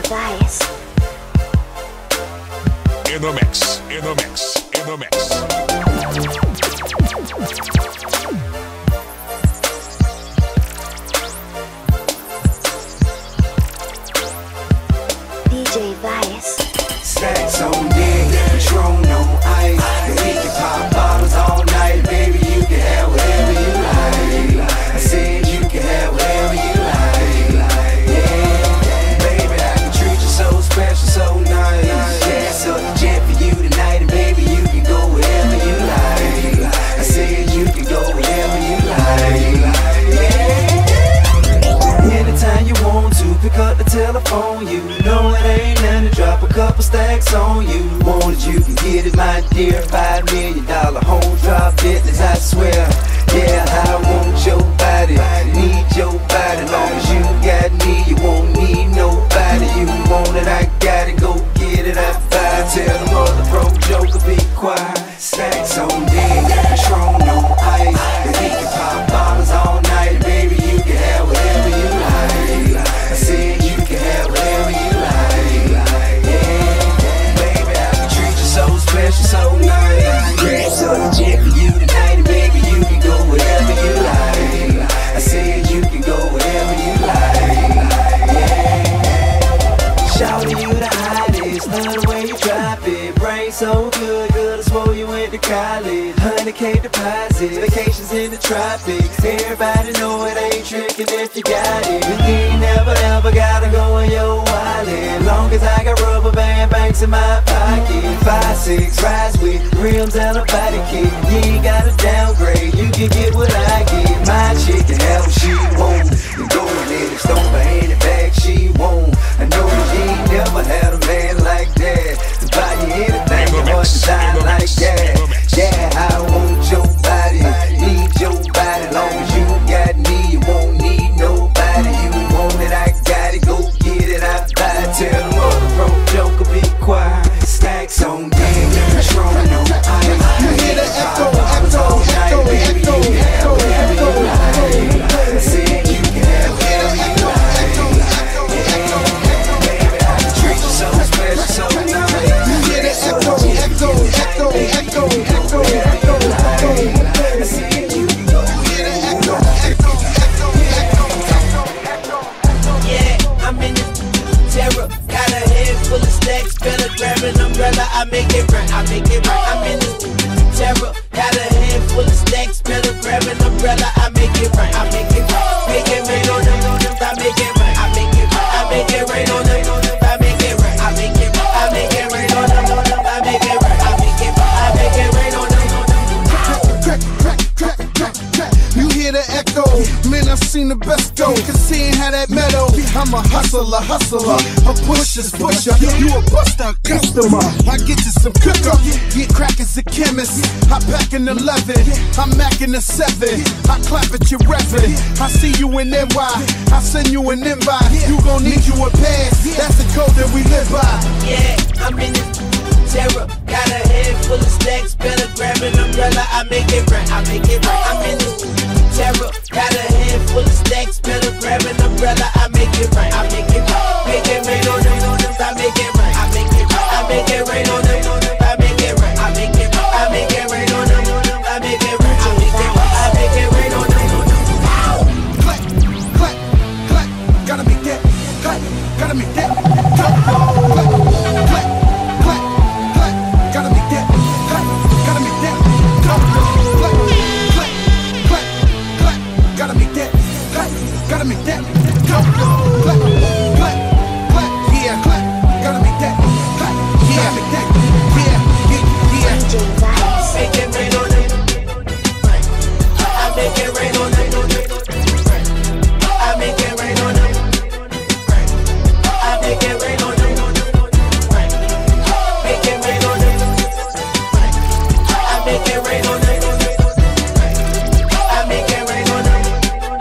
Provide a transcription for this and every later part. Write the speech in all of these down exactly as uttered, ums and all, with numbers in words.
Vice. In the mix, in the mix, in the mix. D J Vice. Stacks on deck, Patron on ice. And we can pop bottles all night, baby. You can have whatever you like. I said you can have whatever you like. Yeah, baby, I can treat you so special, so nice. Yeah, so the jet for you tonight, and baby, you can go wherever you like. I said you can go wherever you like. Yeah, anytime you want to, pick up the telephone. You know it ain't nothing to drop a couple stacks on you. Want it, you can get it, my dear. Five million dollar home drop business, I swear. Yeah, I want your body, need your body. Long as you got me, you won't need nobody. You want it, I got it, go get it, I buy it. Tell the mother broke joker, be quiet. Stacks on deck, Patron on ice. And we can pop bottles all night, baby, you can have whatever you like. I said you can have whatever you like. Yeah, baby, I can treat you so special, so nice. Yeah, so the jet for you tonight, and baby, you can go wherever you like. I said you can go wherever you like. Yeah, shout you the hottest, love the way you drop it. Brain so good, good I swore you went to college. Hundred K deposits, vacations in the tropics. Everybody know it ain't tricking if you got it. You ain't never ever gotta go in your wallet. Long as I got rubber band banks in my pocket. Five, six, rides with rims and a body kit. You ain't gotta downgrade, you can get what I get. My chick can have what she want. And go and let it stomp her in the back, she won't. I know that you ain't never had a man like that to buy you anything, your heart design like that. Yeah, I want your body, need your body. Long as you got me, you won't need nobody. You want it, I got it, go get it, I buy it. Tell the mother broke joker, be quiet. Stacks on deck, Patron on ice. You hear the echo, echo, echo, echo, echo, echo, echo. I said you can have whatever you like. Yeah, baby, I can treat you so special, so nice. You hear the echo, echo, echo, echo, echo, echo, echo. I said you can go wherever you like. Yeah, I'm in the terror. Got a head full of stacks. Better grab an umbrella. I make it right. I make it right. I'm in the terror. Got a head full of stacks. Better grab an umbrella. I make it right. I make it right. Make it rain on them. I make it right. I make it right. I make it rain on them. I make it right. I make it right. I make it rain on them. I make it right. I make it right. I make it rain on them. Crack, crack, crack, crack, crack. You hear the echo, man, I've seen the best go. Cause seeing how that meadow, I'm a hustler, hustler, a pusher's pusher. You a buster, customer. I get you some cooker, get crack as a chemist. I pack an eleven, I'm macking a seven. I clap at your reverend. I see you in N Y, I send you an invite. You gon' need you a pass, that's the code that we live by. Yeah, I'm in the terror. Got a head full of stacks. Better grab an umbrella. I make it right. I make it right. I'm in the terror. Got a head full of stacks. Better grab an umbrella. I make it right. I make it right. Make it rain on them. I make it right. I make it right. I make it rain on them. I make it right. I make it right. I make it rain on them. I make it right. I make it right. I make it rain on them. Clap, clap, clap. Gotta make that. Clap, gotta make that. Clap, clap, clap, clap, clap. Gotta make that. Clap, gotta make that. Clap, clap, clap, clap, clap. Gotta make that. Clap, gotta make that. Clap, clap, clap, clap. Yeah, clap. Gotta make that. Clap, yeah, make that. Yeah, yeah, yeah. D J Vice. Make it rain on them. I make it rain on them. I make it rain on them. I make it rain on them. Make it rain on them. I make it rain on them. I make it rain on them.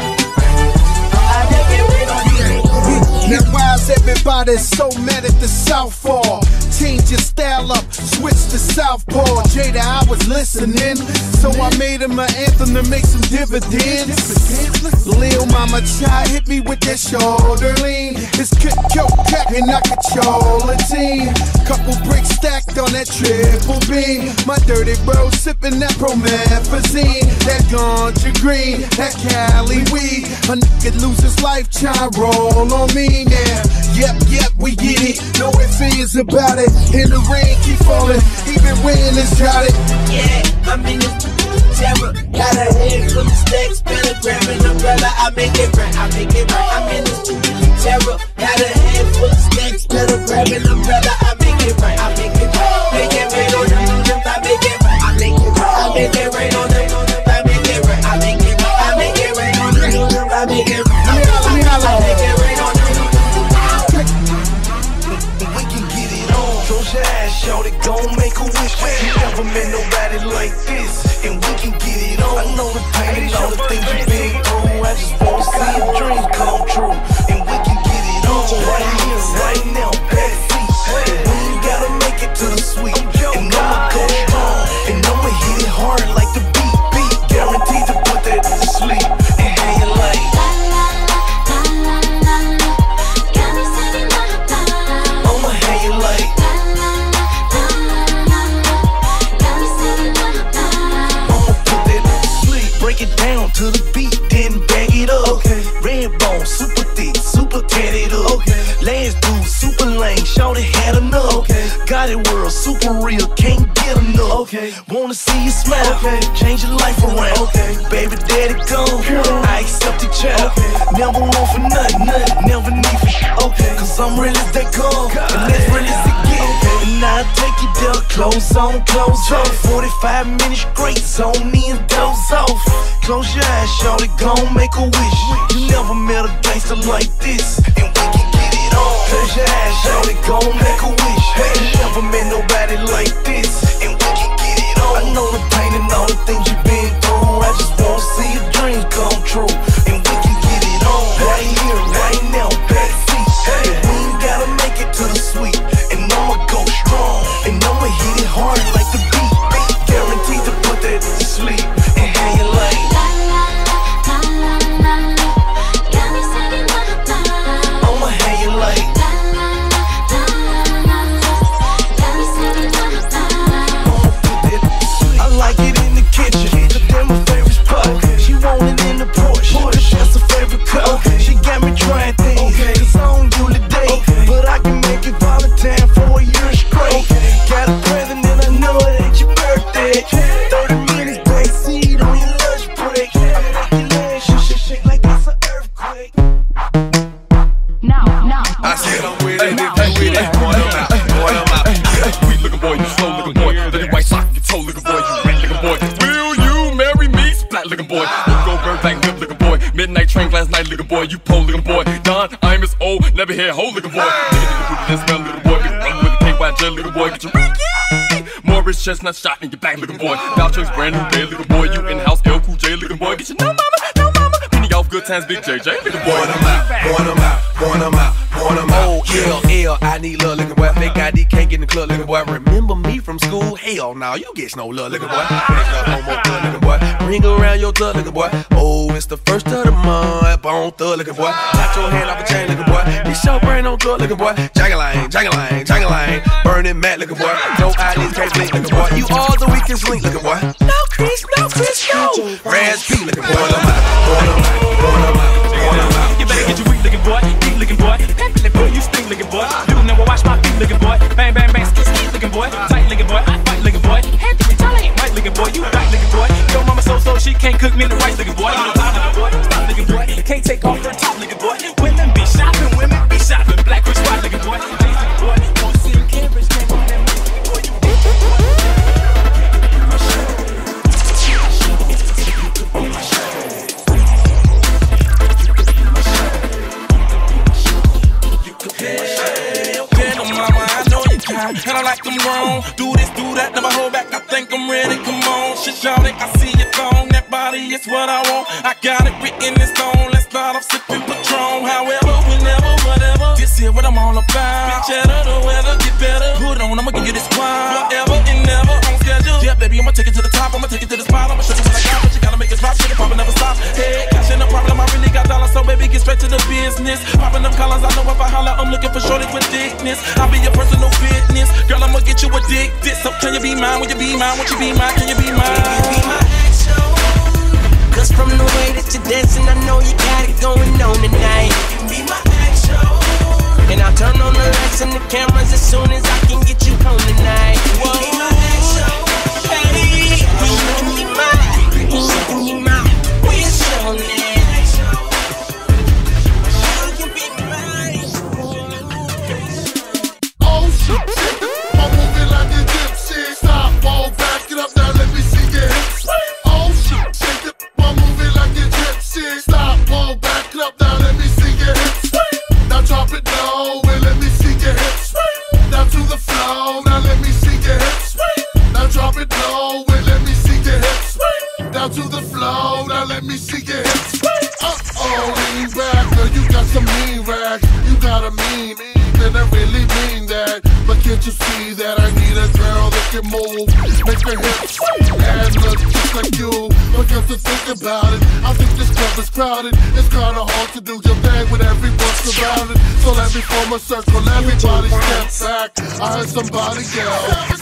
I make it rain on them. Now why is everybody so mad at the Southpaw? Change your style up, switch the a southpaw. Jada, I was listening, so I made him an anthem to make some dividends. Lil Mama Chai hit me with that shoulder lean. It's kick, yo, cat, and I control a team. Couple bricks stacked on that triple beam. My dirty bro sipping that promethazine. That ganja green, that Cali weed. A nigga lose his life, try roll on me now. Yep, yep, we get it. No ifs, ands about it. In the rain, keep falling. Even when it's crowded. Yeah, I'm in this terror. Got a head full of stacks. Better grab an umbrella. I make it right. I make it right. I'm in this terror. Got a head full of stacks. Better grab an umbrella. I make it right. I make it right. Make it rain on them. I make it right. I make it right. I make it rain on them. I make it right. I make it right. I make it rain on them. I make it right. I make it rain on them. We can get it on. Close your eyes, shawty, gon' make a wish. You never met nobody like this, and we can get it on. I know the pain and all the things you've been through. I just wanna see your dreams come true, and we can get it on. Right here, right now, backseat. We ain't gotta make it to the suite, and I'ma go strong, and I'ma hit it hard like the beat, beat. Guaranteed to put that to sleep, and how you like. To the beat, then bag it up. Okay. Red bone, super thick, super tatted up. Okay. Last dude, super lame, shorty had enough. Okay. Got it world, super real, can't get enough. Okay. Wanna see you smile, okay. Change your life around. Okay. Baby daddy gone, I accept the child. Okay. Never want for nothing, nothing, never need for shit. Okay. Cause I'm real as they come, God. And as real as it get. Okay. And I'll take you there, clothes on, clothes off. forty-five minutes straight, zone in, doze off. Close your eyes, shawty, gon' make a wish. You never met a gangster like this, and we can get it on. Close your eyes, shawty, gon' make a wish. You never met nobody like this, and we can get it on. I know the pain and all the things you've been through. I just wanna see your dreams come true, and we can get it on. Right here, right now, backseat. We ain't gotta make it to the suite, and I'ma go strong, and I'ma hit it hard like the beat. Guaranteed to put that to sleep, and how you like. Midnight train last night, looking boy. You pole looking boy. Don, I'm as old, never had hole looking boy. Nigga, nigga, booty, this smell looking boy. Big run with the K Y J looking boy. Get your Ricky. Morris chestnut shot in your back looking boy. Vouchers brand new bed looking boy. You in house L Cool J looking boy. Get your no mama, no mama. Penny off good times, Big J J looking boy. Point them out, point them out, point them out, point them out. Oh, L L, I need love looking boy. Fake I D can't get in the club looking boy. Remember me from school? Hell no, you get no love looking boy. Looking boy. Ring around your thug looking boy. Oh, it's the first of the month. Bone thug looking boy. Knock your hand off a chain looking boy. This your brain on thug looking boy. Jagaline, jagaline, jagaline. Burning Matt looking boy. No I D can't blink looking boy. You all the weakest link looking boy. No Chris, no Chris, no. Raz P looking boy. Point them out, point them out, point them out, point them out. You better get your weak looking boy, deep looking boy. Pepperly boy, you stink looking boy. You never watch my feet looking boy. Bang, bang, bang, ski, ski looking boy. Tight looking boy, I fight looking boy. Head to retaliate, right looking boy. You right looking boy. Yo mama so so she can't cook me the right looking boy. You know top looking boy, stop looking boy. Can't take off her top looking boy. Women be shopping, women be shopping. Black rich white looking boy. James looking boy. Don't see him cameras, can't on that looking boy. You bitch. And I like them wrong. Do this, do that, never hold back. I think I'm ready, come on. Shit, y'all, I see your thong. That body is what I want. I got it written in stone. Let's outside, I'm sipping Patron. However, whenever, whatever. This here what I'm all about. Bitch, cheddar, the weather get better. Put on, I'ma give you this wine. Forever and never on schedule. Yeah, baby, I'ma take it to the top. I'ma take it to the spot. I'ma show you what I got, but you gotta make it pop. Shit, it poppin' never stop. Hey, cash ain't no problem. I really got dollars, so baby, get straight to the business. Popping them collars, I know if I holler, I'm looking for shorty with thickness. I'll be your personal fitness. Girl, I'ma get you addicted. So can you be mine? Will you be mine? Won't you be mine? Can you be mine? Can you be my action? Cause from the way that you're dancing, I know you got it going on tonight. You can be my action. And I'll turn on the lights and the cameras as soon as I can get you home tonight. Whoa. You can be my action. Hey, you can be mine. You can be mine. We're showing it. You can be mine. Oh shit, I'm moving like a gypsy. Stop, fall back, get up now, let me see your hips. Oh shit, shake it, I'm moving like a gypsy. Stop, fall back, get up now, let me see your hips. Now drop it low and let me see your hips. Down to the floor, now let me see your hips. Now drop it low and let me see your hips. Down to the floor, now let me see your hips. Uh-oh, lean back, girl, you got some mean rack. You got a mean, and I really mean that. But can't you see that I need a girl that can move, make her hips, and look just like you. Because to think about it, I think this club is crowded. It's kinda hard to do your thing with everyone surrounded. So let me form a circle, everybody step back. I heard somebody yell.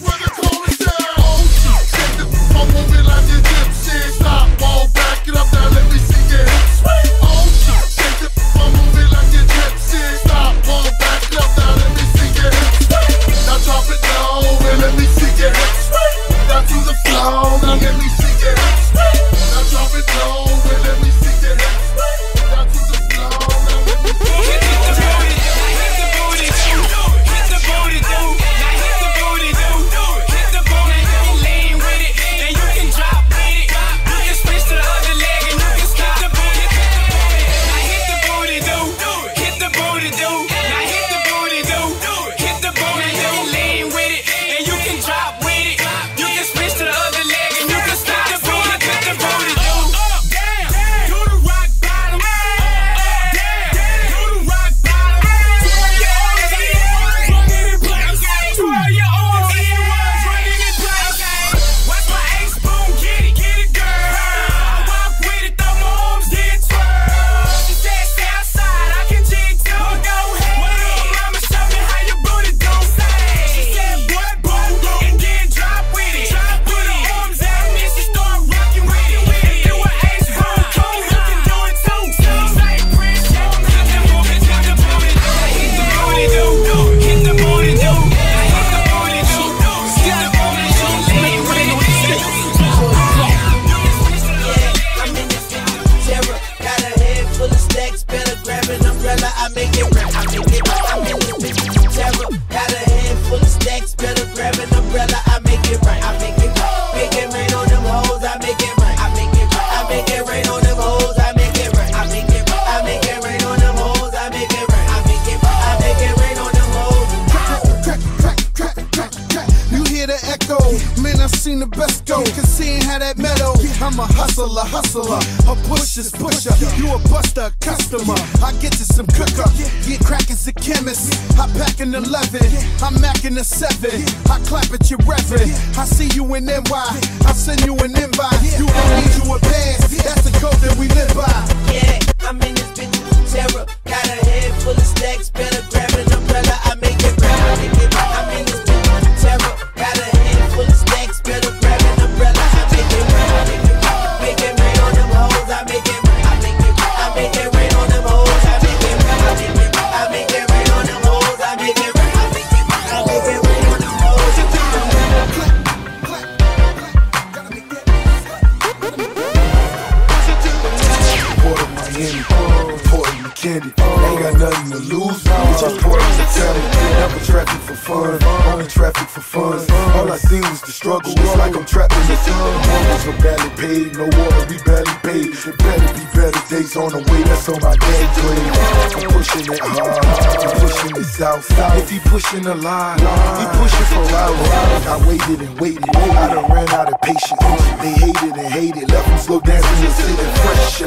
Oh shit, I'm moving like a gypsy. Stop, fall back, get up now, let me see your hips. Oh shit, shake it, I'm moving like a gypsy. Stop, fall back, get up now, let me see your hips. Now drop it low and let me see your hips. Down to the floor, now let me see your hips. Now drop it low and let me see your hips. Down to the floor, now let me see your hips. Hit the booty, hit the booty, do. Now hit the booty, do. Hit the booty, do. Lean with it, and you can drop with it. You can switch to the other leg and you can stop the booty. Now hit the booty, do. Hit the booty, do. Now hit the booty, do. Hit the booty, do. Lean with it, and you can drop with it. You can switch to the other leg and you can stop the booty. Hit the booty, do. Damn, do the rock bottom. Damn, do the rock bottom. Twirl your arms in, running in place. Twirl your arms in, running in place. Watch my ace boom, get it, get it, girl. I walk with it, throw my arms, then twirl. She said, stay outside, I can jig too. Go ahead, what up, mama, show me how your booty do. She said, boy, boom, and then drop with it. Drop with it, arms out, and she start rocking with it. If you an ace boom, cool, you can do it too. Say, Prince, show me how the booty, how the booty do. Hit the booty, do. Hit the booty, do. Hit the booty, do. Hit the booty, do. Lean with it. I'm in this terror, got a head full of stacks, better grab an umbrella, I make it right, I make it right. I'm in this bitch terror, got a head full of stacks, better grab an umbrella, I make it right, I make it right. Make it rain on them hoes, I make it right, I make it right. I make it rain on them hoes, I make it right, I make it right. I make it rain on them hoes, I make it right, I make it right. I make it rain on them hoes. Crack, crack, crack, crack, crack. You hear the echo, man, I seen the best go. Cause seeing how that meadow, I'm a hustler, hustler. A pusher's pusher, you a buster, customer. I get you some cooker, get crack as a chemist. I pack an eleven, I'm macking a seven. I clap at your reverend, I see you in N Y, I send you an invite. You don't need you a pass, that's the code that we live by. Yeah, I'm in this bitch terror, got a head full of stacks, better grab an umbrella, I make it right, I make it right. I'm in this bitch terror, got a head full of stacks, better grab an umbrella, I make it right, I make it right. Make it rain on them hoes, I make it right, I make it right. I make it rain on them hoes, I make it right, I make it right. I make it rain on them hoes, I make it right, I make it right. I make it rain on them hoes. Port of Miami, Port of McKinney. Ain't got nothing to lose. Bitch, I'm Port of McKinney. Never traffic for fun, only traffic for fun. All I seen was the struggle. It's like I'm trapped in the sun. Mortgage are barely paid, no water, we barely paid. It better be better days on the way. That's on my game grade. I'm pushing it hard, I'm pushing it south. If he pushing a line, he pushing for hours. I waited and waited, I done ran out of patience. They hated and hated, left them slow dancing and sitting fresh in my white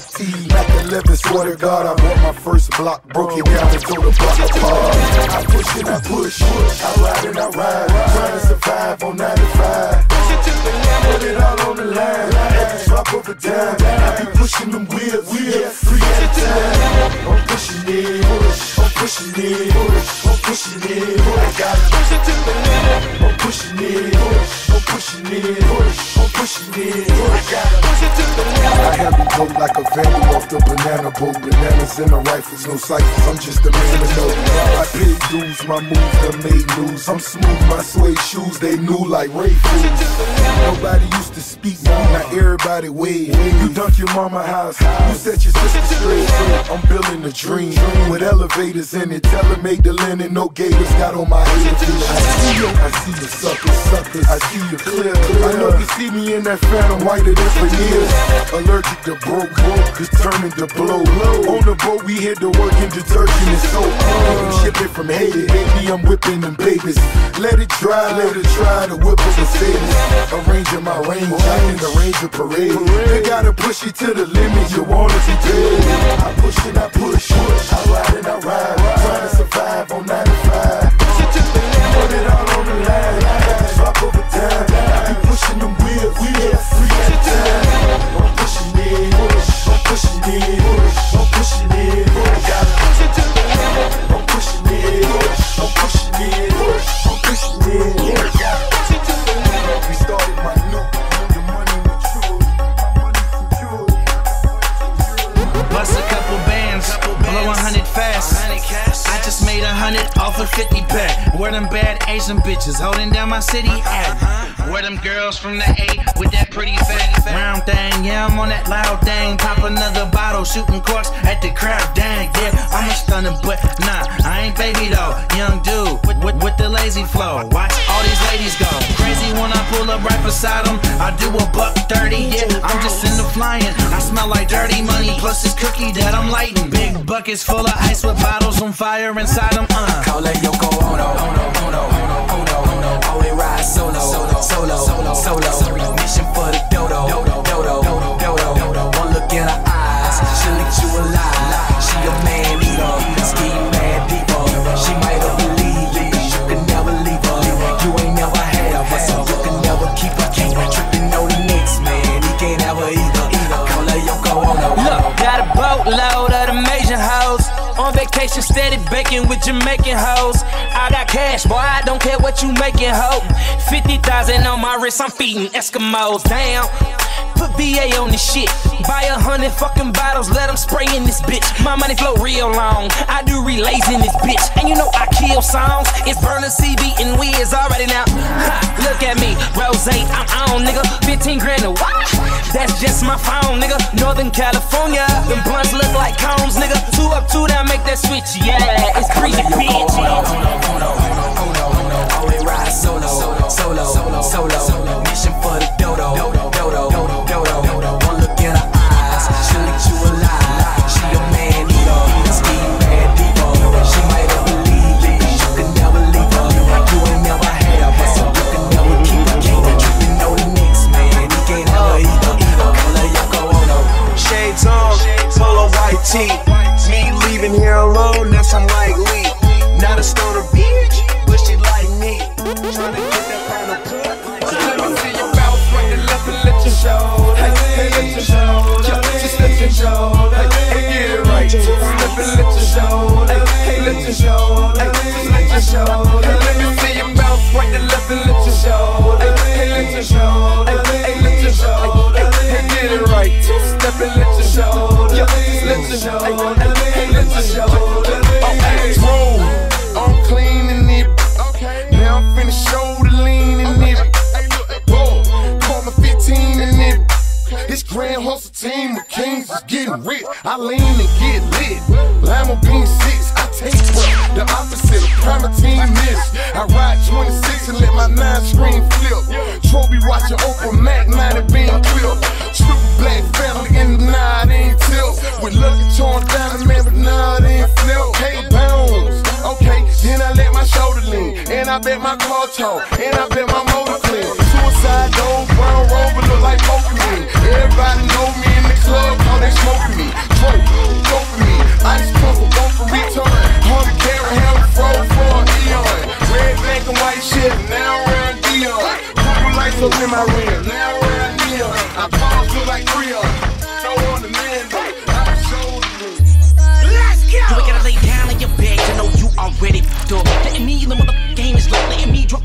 white tee, Mac eleven, swear to God, I bought my first block, broke it down and threw the block apart. I push and I push, I ride and I ride, trying to survive on ninety-five. Put it all on the line, at the drop of a dime. I be pushing them wheels, wheels, three at a time. I'm pushing it, push, I'm pushing it, push, I'm pushing it, push. I gotta push it to the limit. I'm pushing it, push, I'm pushing it, push, I'm pushing it, push. I gotta push it to the limit. I have it broke like a vandal off the banana boat. Bananas and the rifles, no ciphers, I'm just a man to know. I paid dues, my moves done made news. I'm smooth, my suede shoes, they new like Ray Fools. Nobody used to speak, now everybody wave. You dunk your mama house, you set your sister straight. I'm building a dream with elevators in it. Tell her make the linen, no gators got on my head. I see you, I see you suckers, suckers. I see you clear. I know you see me in that phantom whiter than veneers. Allergic to broke, broke, just turning to blow. On the boat we hit the work in detergent and soap. Uh, ship it from Haiti, baby, I'm whipping them babies. Let it dry, let it try to whip up a Mercedes. Arranging my range, I can arrange a parade. You gotta push it to the limit, you wanna be paid. I push and I push, I ride and I ride, trying to survive on ninety-five. Put it all on the line, drop over time. I be pushing them wheels, wheels, free at a time. I'm pushing it, push, I'm pushing it, push, I'm pushing it, push. I gotta push it to the limit. I'm pushing it, push, I'm pushing it, push, I'm pushing it, push. I gotta push it to the limit. We started my new, the money matured, my money secured. Bust a couple bands, blow a hundred fast. I just made a hundred off a fifty pack. Where them bad Asian bitches holding down my city at? Where them girls from the A with that pretty fat round thing? Yeah, I'm on that loud thing. Pop another bottle, shooting corks at the crowd. Dang, yeah, I'm a stunner, but nah, I ain't baby though. Young dude with, with, with the lazy flow. Watch all these ladies go crazy when I pull up right beside them. I do a buck thirty, yeah, I'm just in the flying. I smell like dirty money, plus this cookie that I'm lighting. Big buckets full of ice with bottles on fire inside them. Uh. Call it Yoko Ono, Ono, Ono, Ono, Ono, Ono. Always ride solo, solo, solo, solo. Mission for the dodo, dodo, dodo, dodo. One look in her eyes, she'll eat you alive. She a man eater, ski mad diva. She might have believed it, you can never leave her. You ain't never had her, so you can never keep her. Keep her tripping on the next man, he can't ever either. I call her Yoko Ono. Look, got a boatload of them Asian hoes. On vacation, steady baking with Jamaican hoes. I got cash, boy, I don't care what you making, ho. fifty thousand on my wrist, I'm feeding Eskimos. Damn, put V A on this shit. Buy a hundred fucking bottles, let them spray in this bitch. My money flow real long, I do relays in this bitch. And you know I kill songs, it's Burner, C B, and Wiz already now. Ha, look at me, Rose, I'm on, nigga. fifteen grand a what? That's just my phone, nigga. Northern California, them blunts look like cones, nigga. Two up, two down, make that switch, yeah. It's pretty bitch. Always ride solo, solo, solo, solo. Mission for the dodo, dodo, dodo, dodo. One look in her eyes, she'll eat you alive. She a man eater, ski mad diva. She might have believed it, you can never leave her. You ain't never had her, so you can never keep her. Keep her tripping on the next man, he can't ever either. Call her Yoko Ono. Shades on, polo white tee. Me leaving here alone, that's unlikely. Not a stoner bitch, but she like me. Tryna get that final cut. Let me see your mouth right to left and let your shoulder. Hey, let your shoulder. Just let your shoulder. Hey, get it right. Step and let your shoulder. Hey, let your shoulder. Just let your shoulder. Let me see your mouth right to left and let your shoulder. Hey, let your shoulder. Hey, let your shoulder. Hey, get it right. Step and let your shoulder. Just let your shoulder. Hey, let your shoulder. Okay, roll. I'm clean in it. Now I'm finna show the lean in it. Whoa, call me fifteen in it. This grand hustle team of kings is getting rich. I lean and get lit. Lima bean six, I take work. The opposite of primatine miss. I ride twenty-six and let my nine screen flip. Trophy watching Oprah Mac, ninety being clipped. Triple black family in the nine ain't tilt. With lucky torn down the man, but nah, it ain't flip. Hey, bounce. Okay, then I let my shoulder lean. And I bet my car talk. And I bet my motor clean. Suicide dope, brown rover look like Pokemon. Everybody know me in the club, how they smoking me.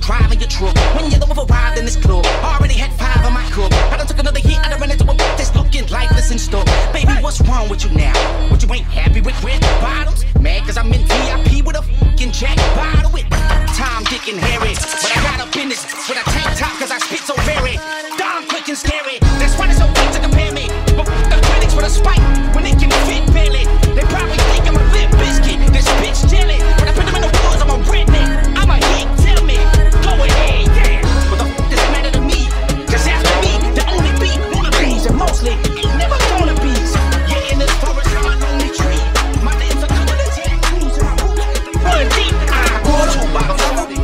driving your truck. When you love arrived in this club, already had five on my cup. I done took another hit, I done ran into a bitch that's looking lifeless and stuff. Baby, what's wrong with you now? What, you ain't happy with red bottoms? Mad cause I'm in V I P with a fucking jack bottle with Tom, Dick, and Harry. But I got up in this with a tank top cause I spit so very dumb, quick, and scary. That's why it's so quick to compare me. But the critics with a spike when they can fit barely. They probably think I'm a lit biscuit, this bitch jelly. When I put them in the woods, I'm a redneck. I'm a hit, tell me. Go ahead, yeah. What the fuck does it matter to me? Cause after me, the only beat wanna bees, and mostly ain't never gonna be. Yeah, in this forest, I'm an only tree. My limbs are covered in tattoos. One deep, I bought two bottles.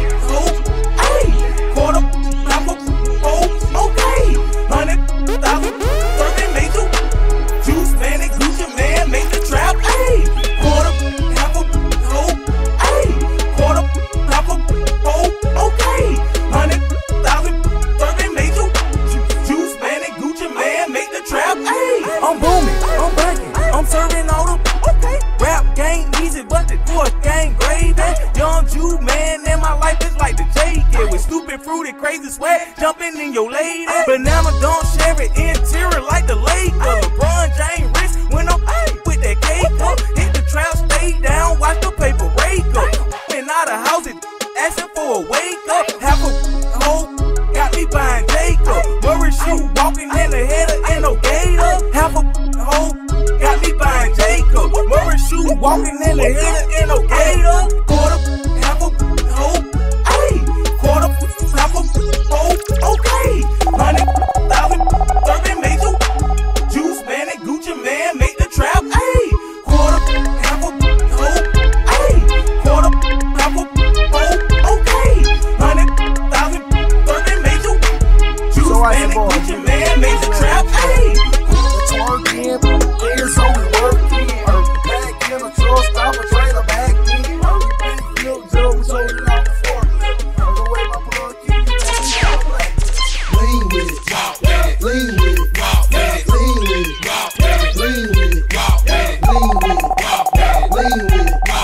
Hey, quarter, apple, oh, okay. Hundred thousand, thirty major. Juice man and Gucci man make the trap. Hey, quarter, apple, oh, hey, quarter, apple, oh, okay. Hundred thousand, thirty major. Juice man and Gucci man make the trap. Hey, I'm booming, I'm banging, I'm serving all the okay. Rap game easy, but the fourth game gravy. Young Jew man, and my life is like the J K with stupid, fruity, crazy sweat jumping in your lady. Banana don't share it, interior like the lake. LeBron James wrist when I'm ay, with that cake up. Hit the trap, stay down, watch the paper rake up. Been out of house, it asking for a wake up. Half a hoe got me buying Jacob. Murray shoe walking in the header in no gator. Half a hoe got me buying Jacob. Murray shoe walking in the header in no gator. Quarter, half a hoe, ayy. Quarter, half a hoe, okay. Hundred thousand, thirty major. Juice man and Gucci man make the trap, ayy. Quarter, half a hoe, ayy. Quarter, half a hoe, okay. Hundred thousand, thirty major. Juice man and Gucci man make the trap, ayy. Twerking, niggas only working. Back in a truck, stop a trailer back in. Feel good, we sold it out the forklift. The way my plug keep lean with it, lean with it, lean with it, lean with it, lean with it, lean with it, lean with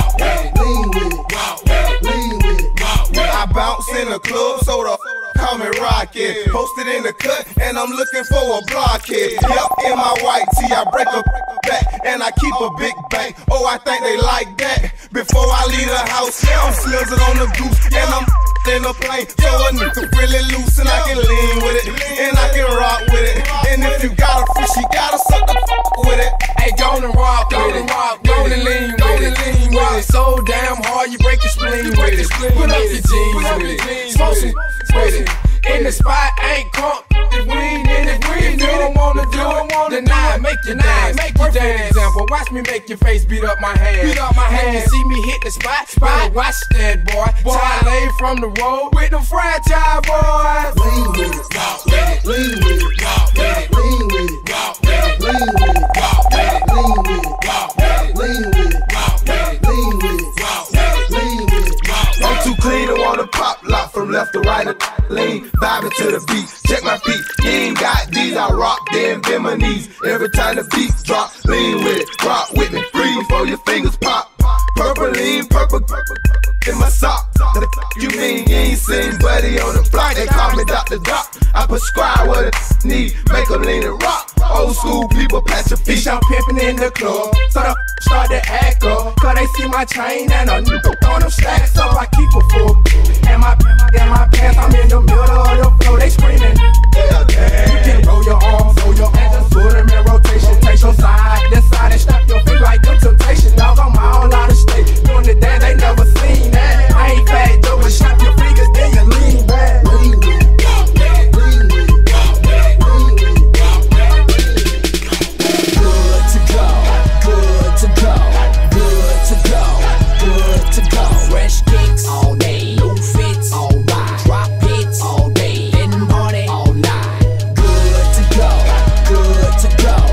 it, lean with it. I bounce in the club, so the call me rockin'. Posted in the cut, and I'm looking for a blockhead. Yep, in my white tee, I break a back, and I keep a big bang. Oh, I think they like that. Before I leave the house, I'm slizzing on the goose, and I'm in the plane. So a nigga really loose, and I can lean with it, and I can rock with it. And if you got a fish, you gotta suck the f with it. Hey, go and rock, go and rock, go and lean with it, lean with it. So damn hard, you break your spleen with it. Put up your jeans with it, smoke some with it. In the spot, ain't caught if we ain't in it. If you don't wanna do it, then I make you dance. Make you dance. Example, watch me make your face beat up my hand. Beat up my hand. You see me hit the spot, better watch that boy. Boy, I lay from the road with them fragile boys. Lean with it, walk with it, lean with it, walk with it, lean with it, walk with it, lean with it, walk with it, lean with it, walk with it, lean with it, walk with it, lean with it, walk with it, lean with it, walk with it. I'm too clean to wanna pop lock from left to right. Lean, vibing to the beat, check my feet. You ain't got these, I rock, then bend my knees. Every time the beat drop, lean with it, rock with me, free before your fingers pop. Purple lean, purple, purple in my sock. The f you mean you ain't seen Buddy on the block? They call me Doctor Doc. I prescribe what a need, make them lean and rock. Old school people pass your feet. I'm pimping in the club, so the start to act up. Cause they see my chain and a nigga on them stacks up. I keep a full and my and my pants, I'm in the middle of the floor. They screaming, yeah, yeah. You can roll your arms, roll your hands, just put them in rotation. Take your side, this side, and snap your feet like them Temptation. Dog, I'm all out of state. Doing the dance, they never seen that. I ain't fat, though, but snap your fingers, then you lean back. Lean with it, walk with it, lean with it, walk with it, lean with it, walk with it. Good to go, good to go, good to go, good to go. Fresh kicks all day, new fits all right, drop hits all day, then party all night. Good to go, good to go.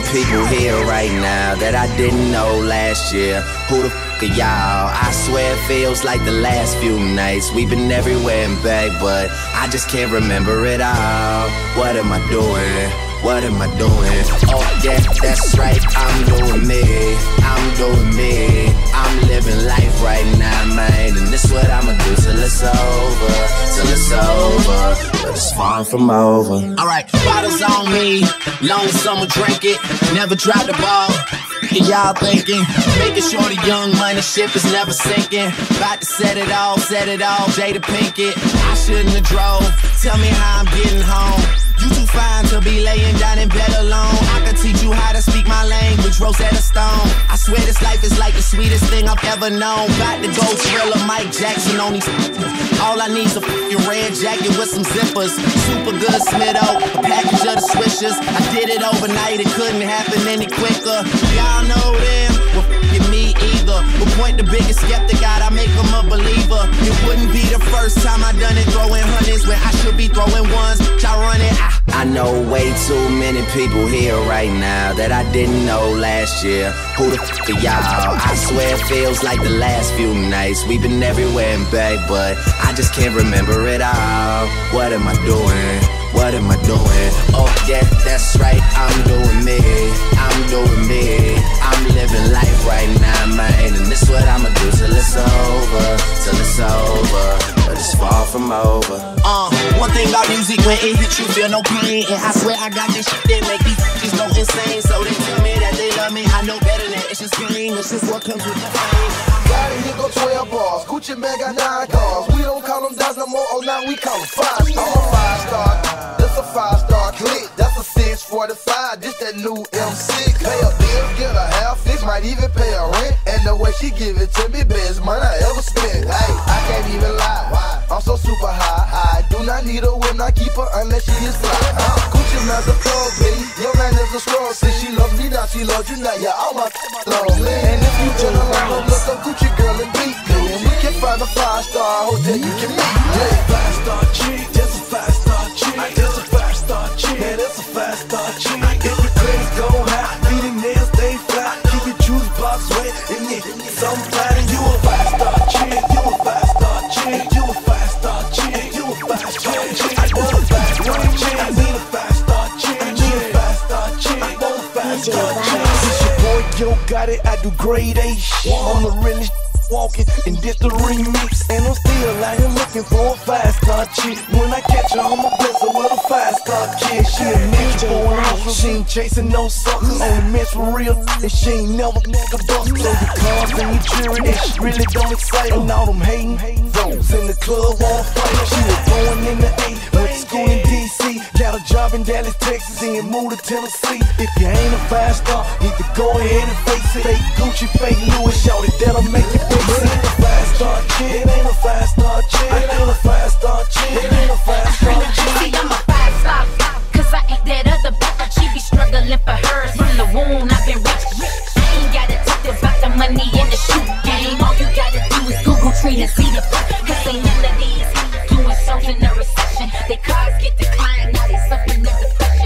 people here right now that I didn't know last year. Who the f are y'all? I swear it feels like the last few nights. We've been everywhere and back, but I just can't remember it all. What am I doing? What am I doing? Oh yeah, that's right, I'm doing me. I'm doing me. I'm living life right now, man. And this what I'ma do till it's over. Till it's over. But it's far from over. Alright, bottles on me. Long summer drink it. Never drop the ball. Y'all thinking, making sure the young money ship is never sinking. About to set it off, set it off, Jada Pinkett. I shouldn't have drove. Tell me how I'm getting home. You too fine to be laying down in bed alone. I can teach you how to speak my language, Rosetta Stone. I swear this life is like the sweetest thing I've ever known. About to go Thriller, Mike Jackson on these. All I need's a f***ing red jacket with some zippers. Super good Smitto, a package of the swishers. I did it overnight, it couldn't happen any quicker. Y'all know them, well f***ing me either. But point the biggest skeptic out, I make them a believer. It wouldn't be the first time I done it, throwing hundreds when I should be throwing ones. Y'all run it, I I know way too many people here right now that I didn't know last year. Who the f are y'all? I swear it feels like the last few nights. We've been everywhere and back, but I just can't remember it all. What am I doing? What am I doing? Oh yeah, that's right, I'm doing me. I'm doing me. I'm living life right now, man. And this what I'ma do till it's over. Till it's over. But it's far from over. Uh, one thing about music, when it hits you, feel no pain. And I swear I got this shit that make these bitches go insane. So they tell me that they love me, I know better than it's just game. It's just what comes with the fame. Got it, here go twelve bars. Gucci man got nine cars. We don't call them dots no more, oh now we call them five stars. I'm a five star, that's a five star click. That's a six forty-five, this that new M six. Pay a bill, get a half fix, might even pay a rent. And the way she give it to me, best money I ever spent. Hey, I can't even lie, I'm so super high. I do not need a whip, not keep her unless she is fly. Uh, Gucci man's a plug, baby. Your man is a scroll. Since she loves me, now she loves you, now you're all my love. And if you turn around, look up Gucci girl and beat me. And we can find a five star hotel you can meet. Yeah, five star chick, just a five star chick. Just a five star chick, man, that's a five star chick. If your credits go high, feet and nails stay fly. Keep your juice box wet, and yeah, some fly. And you a five star chick, you a five star chick, you a five star chick, you a five star chick. I want a five star chick, I need a five star chick, I need a five star chick, I want a five star chick. This your boy, yo, got it, I do grade A shit. I'm the realest walking, and this the remix. And I'm still out here looking for a five star chick. When I catch her, I'ma bless her with a five star chick. She a ninja born hustler, she ain't chasing no suckers. Only mess for real, and she ain't never nigga bust. So the cars and the jury, and she really don't excite her. And all them hating, those in the club won't fight her. She was born in the eight, went to school in D C, got a job in Dallas, Texas, and moved to Tennessee. If you ain't a five star, need to go ahead and face it. Fake Gucci, fake Louis, shout it, that'll make you big. It ain't a five star chick, it ain't a five star chick, it ain't a five star chick, it ain't a five star chick. See, I'm a five star, cause I ain't that other bitch. She be struggling for hers from the womb. I've been rich. I ain't gotta talk about the money in the shoot game. All you gotta do is Google Trina, see the fuck. Cause ain't none of these doing shows in the recession. They cars get declined, now they suffering the depression.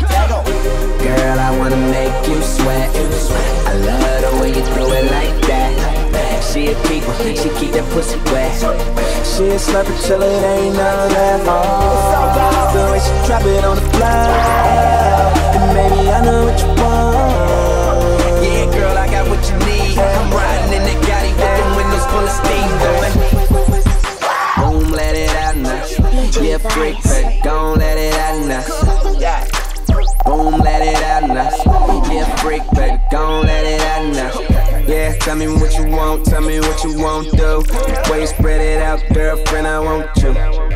Girl, I wanna make you sweat. I love the way you do it like that. She a keeper, she keep that pussy wet. She a slurper till it ain't none of that more. The way she drop it on the floor. And baby, I know what you want. Yeah, girl, I got what you need. I'm riding in that Gotti with the windows full of steam going. Boom, let it out now. Yeah, freak, but gon' let it out now. Boom, let it out now. Yeah, freak, but gon' let it out now. Yeah, tell me what you want, tell me what you won't do. The way you spread it out, girlfriend, I want you.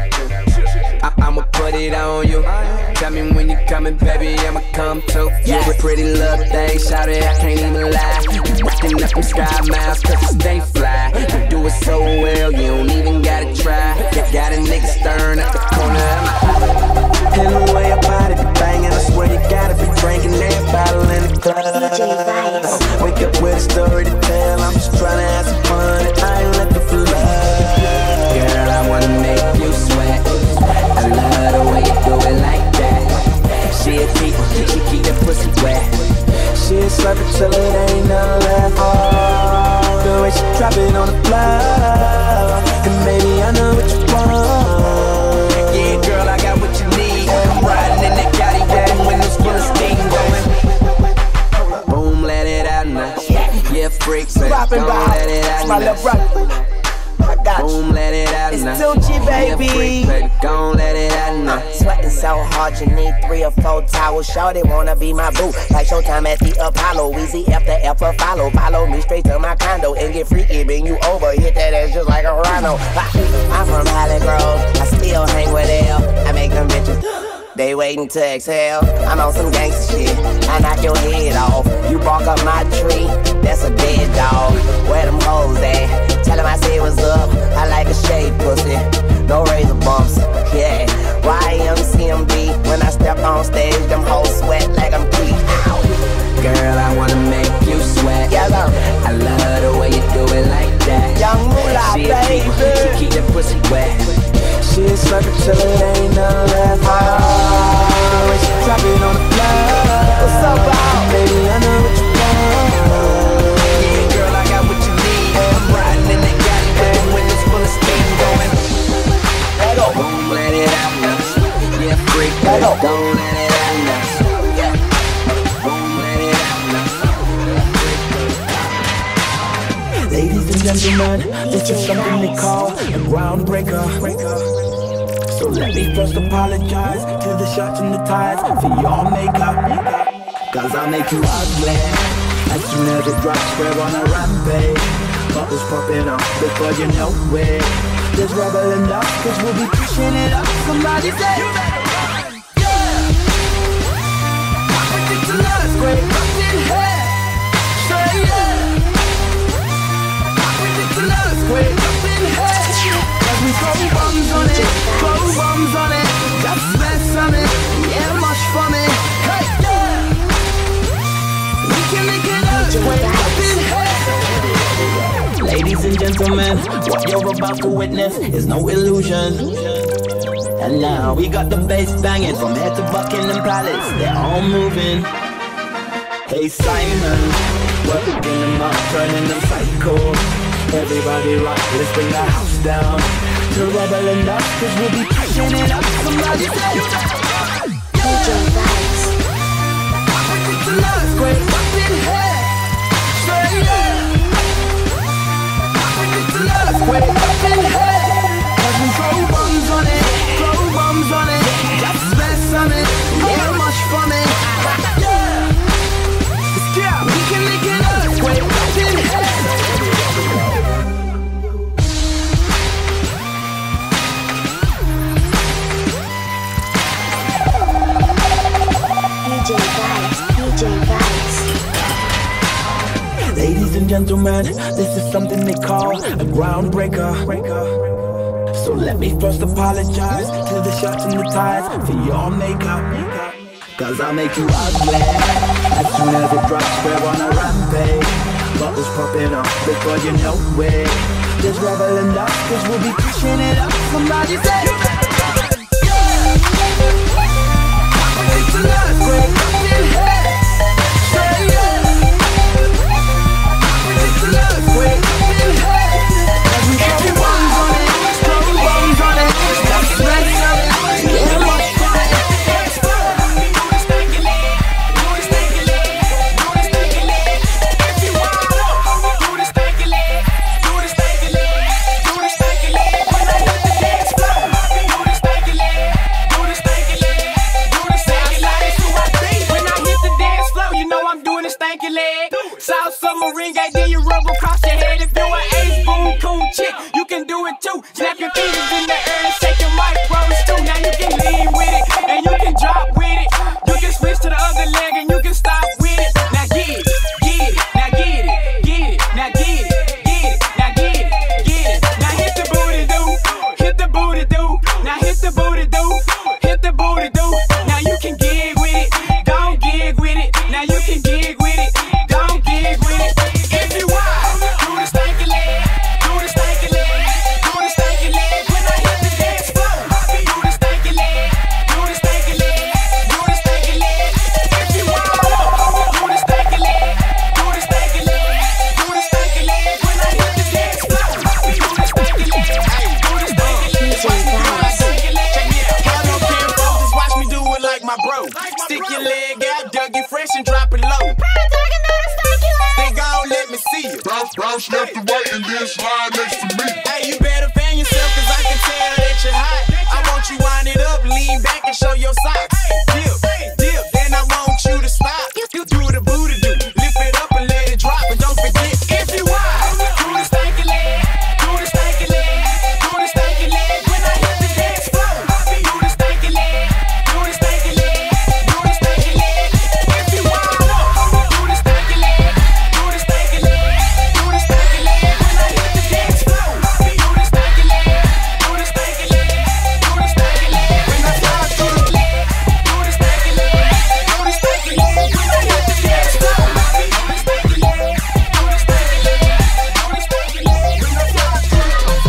I I'ma put it on you. Tell me when you coming, baby, I'ma come too. You a pretty little thing, shout it, I can't even lie. You rockin' up them sky miles, cause you stay fly. You do it so well, you don't even gotta try. You got a nigga stern at the corner of my eye. And the way your body be banging, I swear you gotta be drinking that bottle in the club. Wake up with a story to tell, I'm just trying to have some fun, and I ain't looking for love. Girl, I wanna make you sweat. I love the way you do it like that. She a keep, she keep that pussy wet. She a till it ain't none left. Oh, the way she drop it on the floor, and baby I know what you want. Yeah, girl, I got what you need. I'm riding in that Cadillac, windows full of steam going. Boom, let it out now. Yeah, freak, baby, gon' let it out now. Boom, let it out now. It's Tucci, baby. Yeah, freak, baby, gon' let it out now. Sweating so hard, you need three or four towels. Shorty wanna be my boo, like Showtime at the Apollo. Easy after F for follow. Follow me straight to my condo and get freaky. Bring you over, hit that ass just like a rhino. I'm from Holly Grove, I still hang with L. I make them bitches, they waiting to exhale. I'm on some gangsta shit, I knock your head off. You bark up my tree, that's a dead dog. Where them hoes at? Tell them I say what's up, I like a shade pussy. No razor bumps, yeah. Y M C M B, when I step on stage, them hoes sweat like I'm Pete. Girl, I wanna make you sweat. Yeah, I love the way you do it like that. Young moolah, she baby. She keep that pussy wet. She a slurper till it ain't none left. Oh, when she drop it on the floor. What's up, Bob? Baby, I know what you want. Yeah, girl, I got what you need. I'm riding in that Cadillac, windows full of steam going. Boom, let it out now. Yeah, freak, baby, gon' let it out now. Yeah. Boom, let it out now. Ladies and gentlemen, this is something they call a groundbreaker. So let me first apologize to the shots and the ties for your makeup. Cause I'll make you ugly as soon as it drops. We're on a rampage, bubbles popping up before you know it. There's rubble enough, cause we'll be pushing it up. Somebody say you better run, yeah. Ridiculous, great fucking head. Say yeah. Ridiculous, great fucking head. Cause we throw bombs on it, throw bombs on it. Just mess on it, yeah, much for me. Hey, yeah. We can make it up, great fucking head. Ladies and gentlemen, what you're about to witness is no illusion. And now we got the bass banging from head to Buckingham Palace. They're all moving. Hey Simon, working them up, turning them psycho. Everybody rock, let's bring the house down to rebel enough, cause we'll be pushing it up. Somebody say you better run, yeah. Ridiculous, great fucking head. Say yeah. Ridiculous, great fucking head. Cause we throw bombs on it, throw bombs on it. Just mess on it, yeah, much for me. Yeah. Yeah, we can make it up, great fucking head. D J Vice, D J Vice. Ladies and gentlemen, this is something they call a groundbreaker. So let me first apologize to the shots and the ties for your makeup. Cause I'll make you ugly as soon as it drops. We're on a rampage, bubbles popping up before you know it. There's rebel enough, cause we'll be pushing it up. Somebody say you better run, yeah. Ridiculous, great fucking head. Say yeah. Ridiculous, great fucking head. Cause we throw bombs on it, throw bombs on it. Just mess on it, yeah, much for it. South Submarine, got then you rub across your head. If you an ace, boom, cool chick, you can do it too. Snap your fingers in the air and shake your micros too. Now you can lean with it, and you can drop with it. You can switch to the other leg, and you can stop with it. Now get it, get it, now get it, get it, now get it, get it, now get it, get it. Now hit the booty do, hit the booty do. Now hit the booty do, hit the booty do. Now you can gig with it, don't gig with it. Now you can gig with it. Don't gig with it. If you bro. Stick your leg out, Dougie Fresh and drop it low. They gon' let me see you. Bounce, bounce left to right and then slide next to me. Hey, you better fan yourself, cause I can tell that you're hot. I want you wind it up, lean back and show your socks. Dip, dip, then I want you to stop. You do the booty do, lift it up and let it drop. And don't forget, if you wild, do the stanky leg, do the stanky leg, do the stanky leg. When I hit the dance floor, do the stanky leg, do the stanky leg, do the stanky leg. If you wild up, do the stanky leg, do the stanky leg, do the stanky leg. When I hit the dance floor, do the stanky leg, do the stanky leg, do the stanky leg. When I slide through the leg, do the stanky leg, do the stanky leg. When I hit the dance floor, do the stanky leg, do the stanky leg, do the stanky leg. When I slide through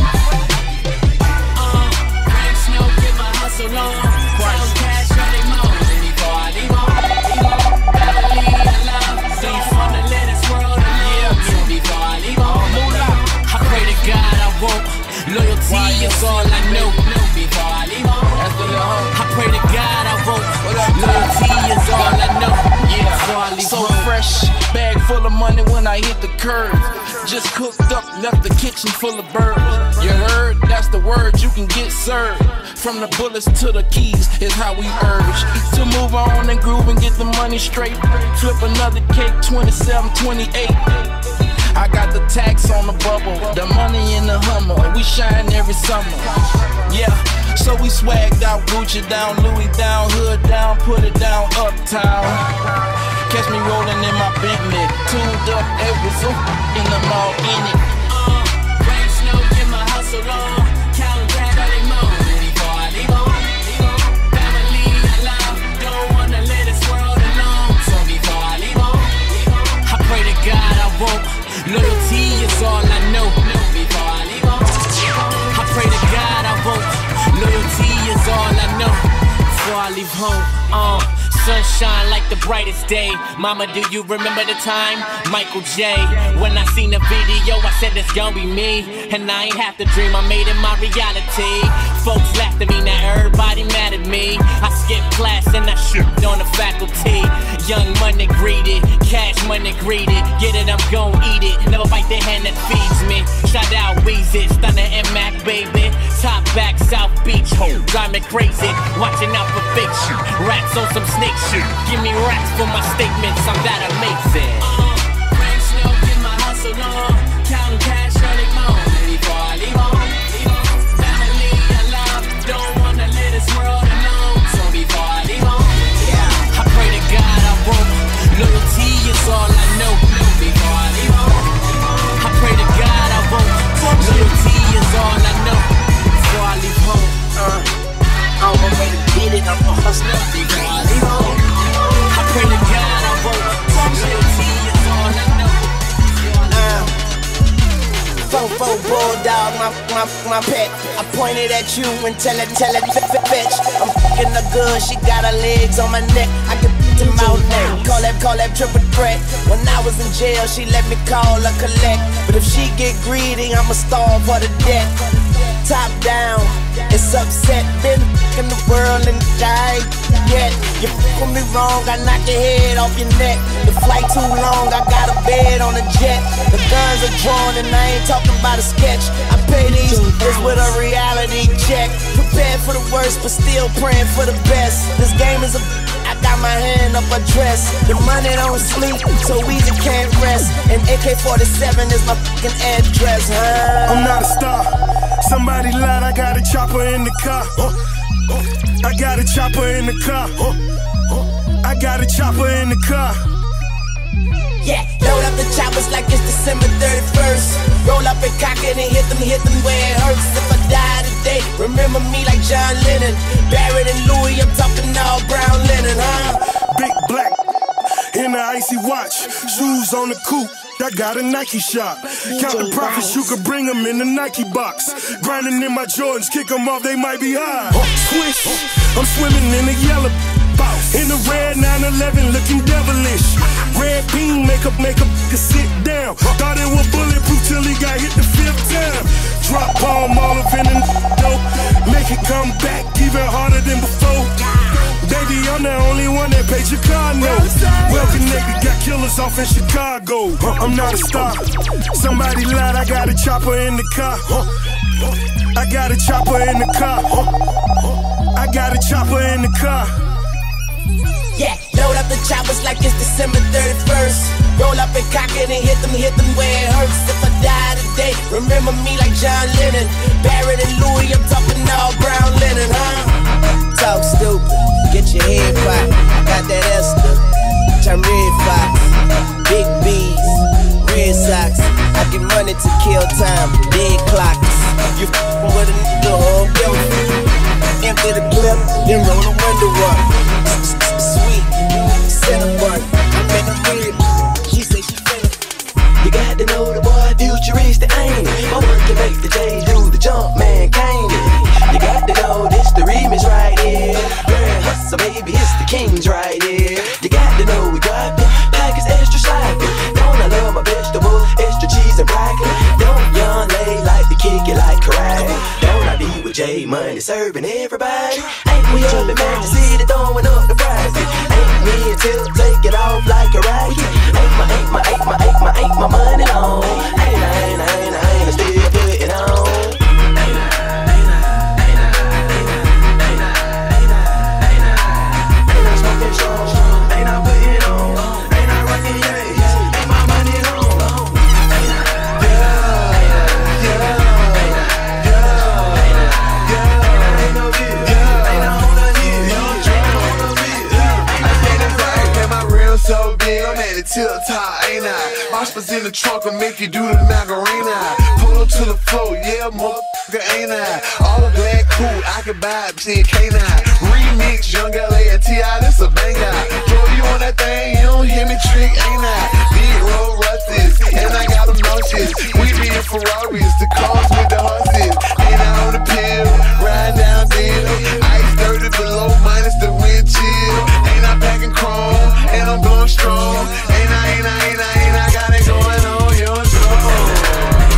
Rain, snow, get my hustle on. Crown cash, running more. Before I leave home, leave home. Family and love. So you wanna let this world live. Before I leave home, I pray to God I won't. Loyalty is all I know. Before I leave home, I pray to God I won't. Loyalty is all I know. Yeah, before I leave So home. fresh, bag full of money when I hit the curb. Just cooked up, left the kitchen full of birds. You heard? That's the word, you can get served. From the bullets to the keys is how we urge to move on and groove and get the money straight. Flip another cake, twenty-seven, twenty-eight. I got the tax on the bubble, the money in the Hummer. We shine every summer. Yeah, so we swagged out, Gucci down, Louis down, hood down, put it down uptown. Catch me rolling in my Bentley, tuned up every zoom in the mall in it. Uh, rain, snow, get my hustle on. Count grand early morning before I leave home. Family and love, don't wanna let this world alone. So before I leave home, I pray to God I won't. Loyalty is all I know. Before I leave home, I pray to God I won't. Loyalty is all I know. Before I leave home, uh. Sunshine like the brightest day. Mama, do you remember the time? Michael J. When I seen the video, I said it's gonna be me. And I ain't have to dream, I made it my reality. Folks laughed at me, now everybody mad at me. I skipped class and I shit on the faculty. Young money greedy, cash money greedy. Get it, I'm gon' eat it. Never bite the hand that feeds me. Shout out Weezy, Stunner and Mac, baby. Top back, South Beach, ho, drive me crazy. Watching out for fake shit, rats on some snake shit. Give me racks for my statements, I'm that amazing. Uh, rain, snow, get my hustle on. Counting cash early morning before I leave home. Family and love, don't wanna let this world alone. So before I leave home, I pray to God I won't. Loyalty is all I know. Before I leave home, I pray to God I won't. Loyalty is all I know. Before I leave home, uh, on my way to get it, I'm a hustler. Before I leave home, I pray to God I won't. Loyalty is all I know. Uh, Fofo bulldog, my, my, my pet. I pointed at you and tell it, tell it, bitch. I'm fucking her good, she got her legs on my neck. I can put them out now. Call that, call that triple threat. When I was in jail, she let me call her collect. But if she get greedy, I'ma starve her to death. Top down, it's upset. Been in the world and die yet. You fuck with me wrong, I knock your head off your neck. The flight too long, I got a bed on a jet. The guns are drawn and I ain't talking about a sketch. I pay these bills with a reality check. Prepared for the worst, but still praying for the best. This game is a I got my hand up a dress. The money don't sleep, so Weezy can't rest. And A K forty-seven is my fucking address, huh? I'm not a star. Somebody lied, I got a chopper in the car. Uh, uh, I got a chopper in the car. Uh, uh, I got a chopper in the car. Yeah, load up the choppers like it's December thirty-first. Roll up and cock it and hit them, hit them where it hurts. If I die today, remember me like John Lennon. Barrett and Louis, I'm talking all brown linen, huh? Big black in the icy watch, shoes on the coupe. I got a Nike shop. Count the profits, you could bring them in the Nike box. Grinding in my Jordans, kick them off, they might be high. Swish, I'm swimming in the yellow box. In the red nine eleven, looking devilish. Red beam, make up, make up, sit down. Thought it was bulletproof till he got hit the fifth time. Drop palm all up in the dope. Make it come back even harder than before. Baby, I'm the only down there, pay Chicano. Well connected, got killers off in Chicago. Huh, I'm not a star. Somebody lied, I got a chopper in the car. Huh. I got a chopper in the car. Huh. I got a chopper in the car. Yeah, load up the choppers like it's December thirty-first. Roll up and cock it and hit them, hit them where it hurts. If I die today, remember me like John Lennon. Barrett and Louis, I'm talking all brown linen, huh? Talk stupid, get your head popped. I got that Esther, I'm red fox. Big B's, red socks. I get money to kill time, dead clocks. You f***ing with a nigga or a empty the clip, then roll the window up. Sweet, cinnamon, I'm in the red. She say she finna. You got to know the boy futuristic, ain't it? My work can make the J do the jump, man, can't it? You got to know this the remix right here. Grand hustle, baby, it's the kings right here. You got to know we got it, package extra sloppy. Don't I love my vegetables, extra cheese and broccoli. Don't young lady like to kick it like karate. Don't I be with J Money serving everybody? Ain't we up in Manchester City throwing up the prize? Ain't me until take it off like a rocket. Ain't my, ain't my, ain't my, ain't my, ain't my money long. Ain't I, ain't I, ain't I, ain't I still putting on. So big, I'm at the tip top, ain't I? Moshpits in the trunk will make you do the Macarena. Pull up to the floor, yeah, motherfucker, ain't I? All black, cool, I can buy it, see K nine. Remix, Young L A and T I, this a banger. Throw you on that thing, you don't hear me trick, ain't I? Big road rusties, and I got them nauseous. We be in Ferraris, the cars with the horses. Ain't I on the pill, ride down deal. Ice thirty below, minus the wind chill. Ain't I packing chrome, and I'm blowing strong. Ain't I, ain't I, ain't I, ain't I got it going on, you're strong.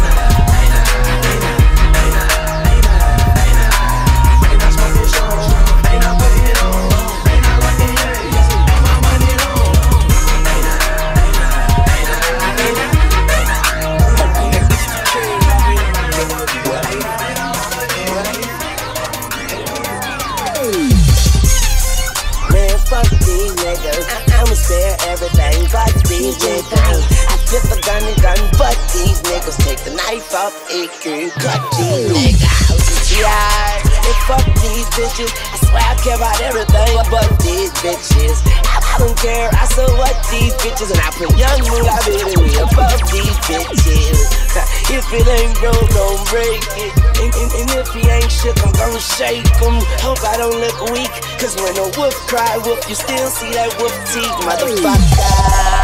I'ma spare everything but these niggas. I flip a gun and gun, but these niggas take the knife off, it can cut these niggas. Yeah, and fuck these bitches. I swear I care about everything but these bitches. I, I don't care, I so what these bitches. And I put young moolah baby me above these bitches. If it ain't broke, don't break it. And, and, and if he ain't shook, I'm gon' shake him. Hope I don't look weak, cause when a wolf cry wolf, you still see that wolf teeth, motherfucker.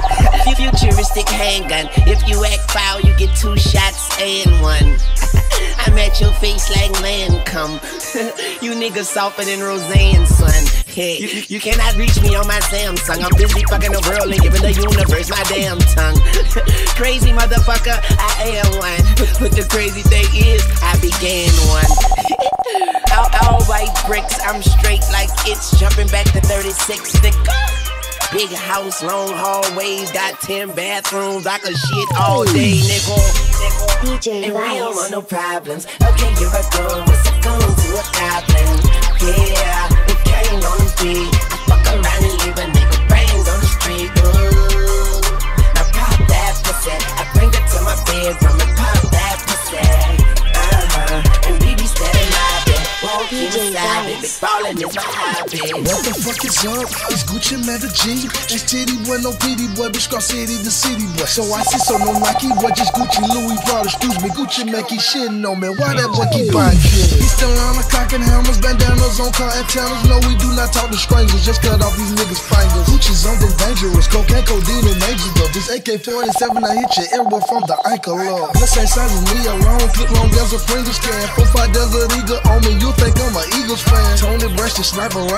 Futuristic handgun. If you act foul, you get two shots and one. I'm at your face like Lancome. You niggas softer than Roseanne, son. Hey, you, you cannot reach me on my Samsung. I'm busy fucking the world and giving the universe my damn tongue. Crazy motherfucker, I am one. But the crazy thing is, I began one. all, all white bricks, I'm straight like it's jumping back to thirty-six. Thick. Big house, long hallways, got ten bathrooms. I could shit all day, nigga. D J and we don't want no problems. Okay, you're a gun, what's a gun to a goblin? Yeah, we came on the beat. I fuck around and leave a nigga brains on the street. Ooh, now pop that pussy. I bring it to my bedroom and pop that pussy. Uh-huh, and we be steady mobbing. Won't keep inside, baby, ballin' is my hobby. What the fuck is up? It's Gucci Meta G. It's Titty Boy, no pity boy, bitch, Scar City, the city boy. So I see so no Nike, boy, just Gucci, Louis, Prada, excuse me, Gucci make he shitting on me. Why that boy keep buying shit? He's still on the cock and hammers, bandanas on car antennas. No, we do not talk to strangers, just cut off these niggas' fingers. Gucci's something dangerous, cocaine, codeine, and major love. This A K forty-seven, I hit your elbow from the ankle up. This ain't size of me alone, clip long as a Pringles can. Four, five Desert Eagle on me, you think I'm an Eagles fan. Tony Brash, the sniper, right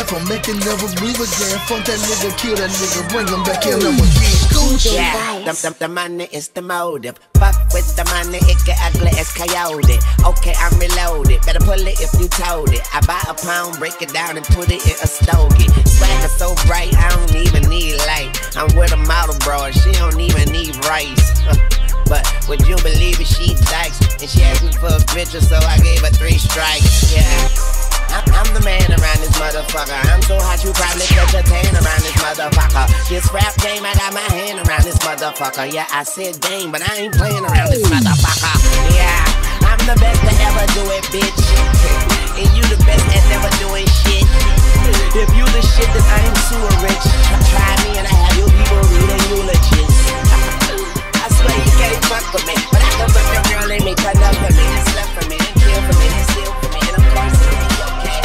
I'll make it never breathe again. Fuck that nigga, kill that nigga, bring him back in, I'ma get Gucci. Yeah, the, the, the money is the motive. Fuck with the money, it get ugly as coyote. Okay, I'm reloaded. Better pull it if you told it. I buy a pound, break it down and put it in a stogie. Swagger so bright, I don't even need light. I'm with a model, bro, and she don't even need rice. But would you believe it, she dykes. And she asked me for a picture, so I gave her three strikes. Yeah, I'm, I'm the man around this motherfucker. I'm so hot you probably touch a tan around this motherfucker. This rap game, I got my hand around this motherfucker. Yeah, I said game, but I ain't playing around this motherfucker. Yeah, I'm the best to ever do it, bitch. And you the best at never doing shit. If you the shit, then I am super rich. Try me and I have you people reading eulogies. I swear you can't fuck with me, but I can fuck your girl and make her love for me, and slept for me, and kill for me, and steal for me, and I'm constantly okay.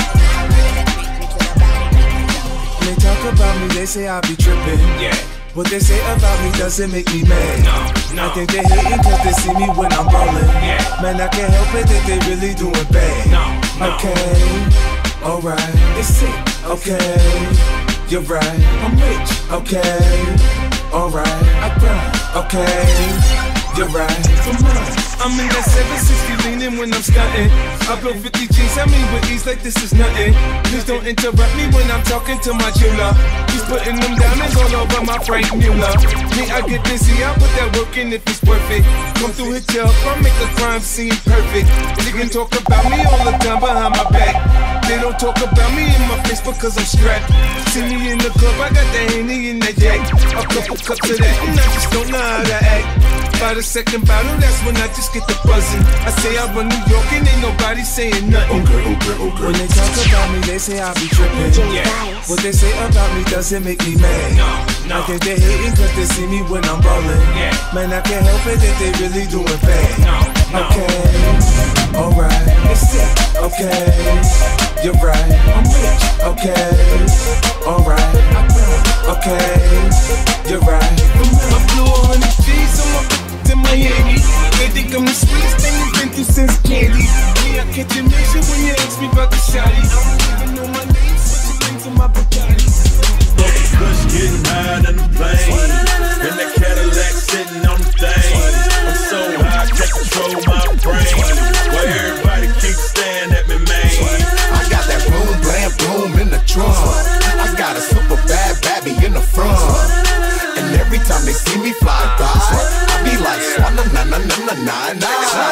When they talk about me, they say I be tripping. Yeah. What they say about me doesn't make me mad. No, no. I think they hating cause they see me when I'm ballin'. Yeah. Man, I can't help it that they really doing bad. No, no. Okay, alright, it's sick. Okay, you're right, I'm rich. Okay, alright, I grind. Okay, you're right, I'm mine. I'm in that seven sixty leaning when I'm stunting. I built fifty G's, I mean with ease like this is nothing. Please don't interrupt me when I'm talking to my jeweler. He's putting them diamonds all over my Frank Mueller. Me, I get busy, I put that work in if it's worth it. Come through hit you up, I make a crime scene perfect. They can talk about me all the time behind my back. They don't talk about me in my face because I'm strapped. See me in the club, I got the Henny in that yak. A couple cups of that, and I just don't know how to act. By the second bottle, that's when I just get the buzzing. I say I run New York and ain't nobody saying nothing. Okay, okay, okay. When they talk about me, they say I be tripping. Yeah. What they say about me doesn't make me mad. No, no. I think they hating cause they see me when I'm ballin'. Yeah. Man, I can't help it that they really doing bad. No, no. Okay, alright, it's sick. Okay, you're right, I'm rich. Okay, alright, okay, you're right. I blew a hundred G's on my in Miami. They think I'm the sweetest thing you've been through since candy. Me, I catch a measure when you ask me about the shawty. I don't even know my name, such a thing to my Bugatti. Kush getting high than the plane. In that Cadillac sitting on the thing. I'm so high, I can't control my brain. Why everybody keep staring at me, man? I got that boom, blam, boom in the trunk. I got a super bad baby in the front. And every time they see me fly by, I be like, swalla na na na na na na.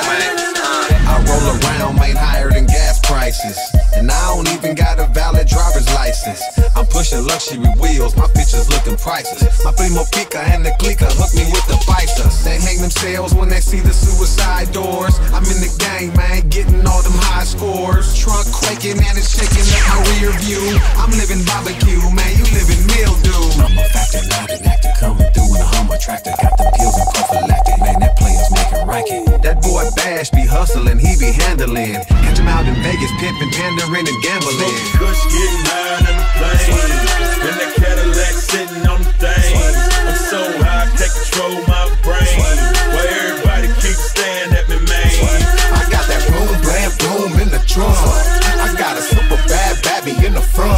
I roll around, made higher than gas prices. And I don't even got a valid driver's license. I'm pushing luxury wheels, my pictures looking priceless. My primo Pica and the clicker hook me with the bikers. They hang themselves when they see the suicide doors. I'm in the game, man, getting all them high scores. Trunk quaking and it's shaking up my rear view. I'm living barbecue, man, you living mildew. I'm a factor, not an actor, coming through in a Hummer tractor. Got the pills and prophylactic, man, that player's making racket. That boy Bash be hustling, he be handling. Catch him out in Vegas, pimping, pandering, and gambling. Kush getting high than the plane. In that Cadillac sitting on the thing. I'm so high, I can't control my brain. Why everybody keep staring at me, man? I got that boom, blam, boom in the trunk. I got a super bad baby in the front.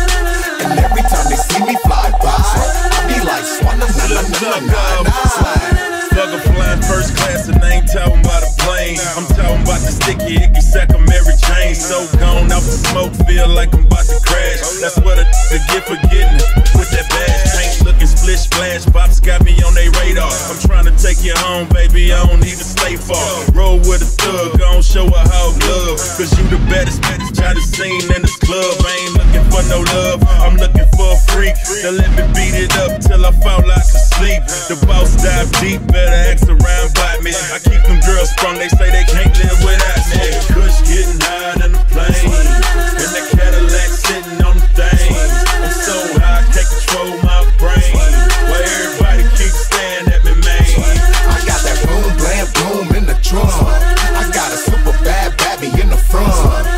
And every time they see me fly by, I be like, swalla na na na na na. Slugger flying first class and I ain't talking about a plane. I'm talking about the sticky icky sack of Mary Jane. So gone off the smoke, feel like I'm about to crash. That's what a nigga get for getting it. With that badge, paint looking splish splash. Pops got me on they radar. I'm trying to take you home, baby, I don't even stay far. Roll with a thug, gon' show her how love. Cause you the baddest, baddest child I've seen in this club. I ain't looking for no love, I'm looking for a freak. Now let me beat it up till I fall like a sleep. The boss dive deep, better ask around by me. I keep them girls sprung, they say they can't live without me. Kush getting high than the plane. In that Cadillac sitting on the thing. I'm so high, I can't control my brain. Why everybody keep staring at me, man? I got that boom, blam, boom in the trunk. I got a super bad baby in the front.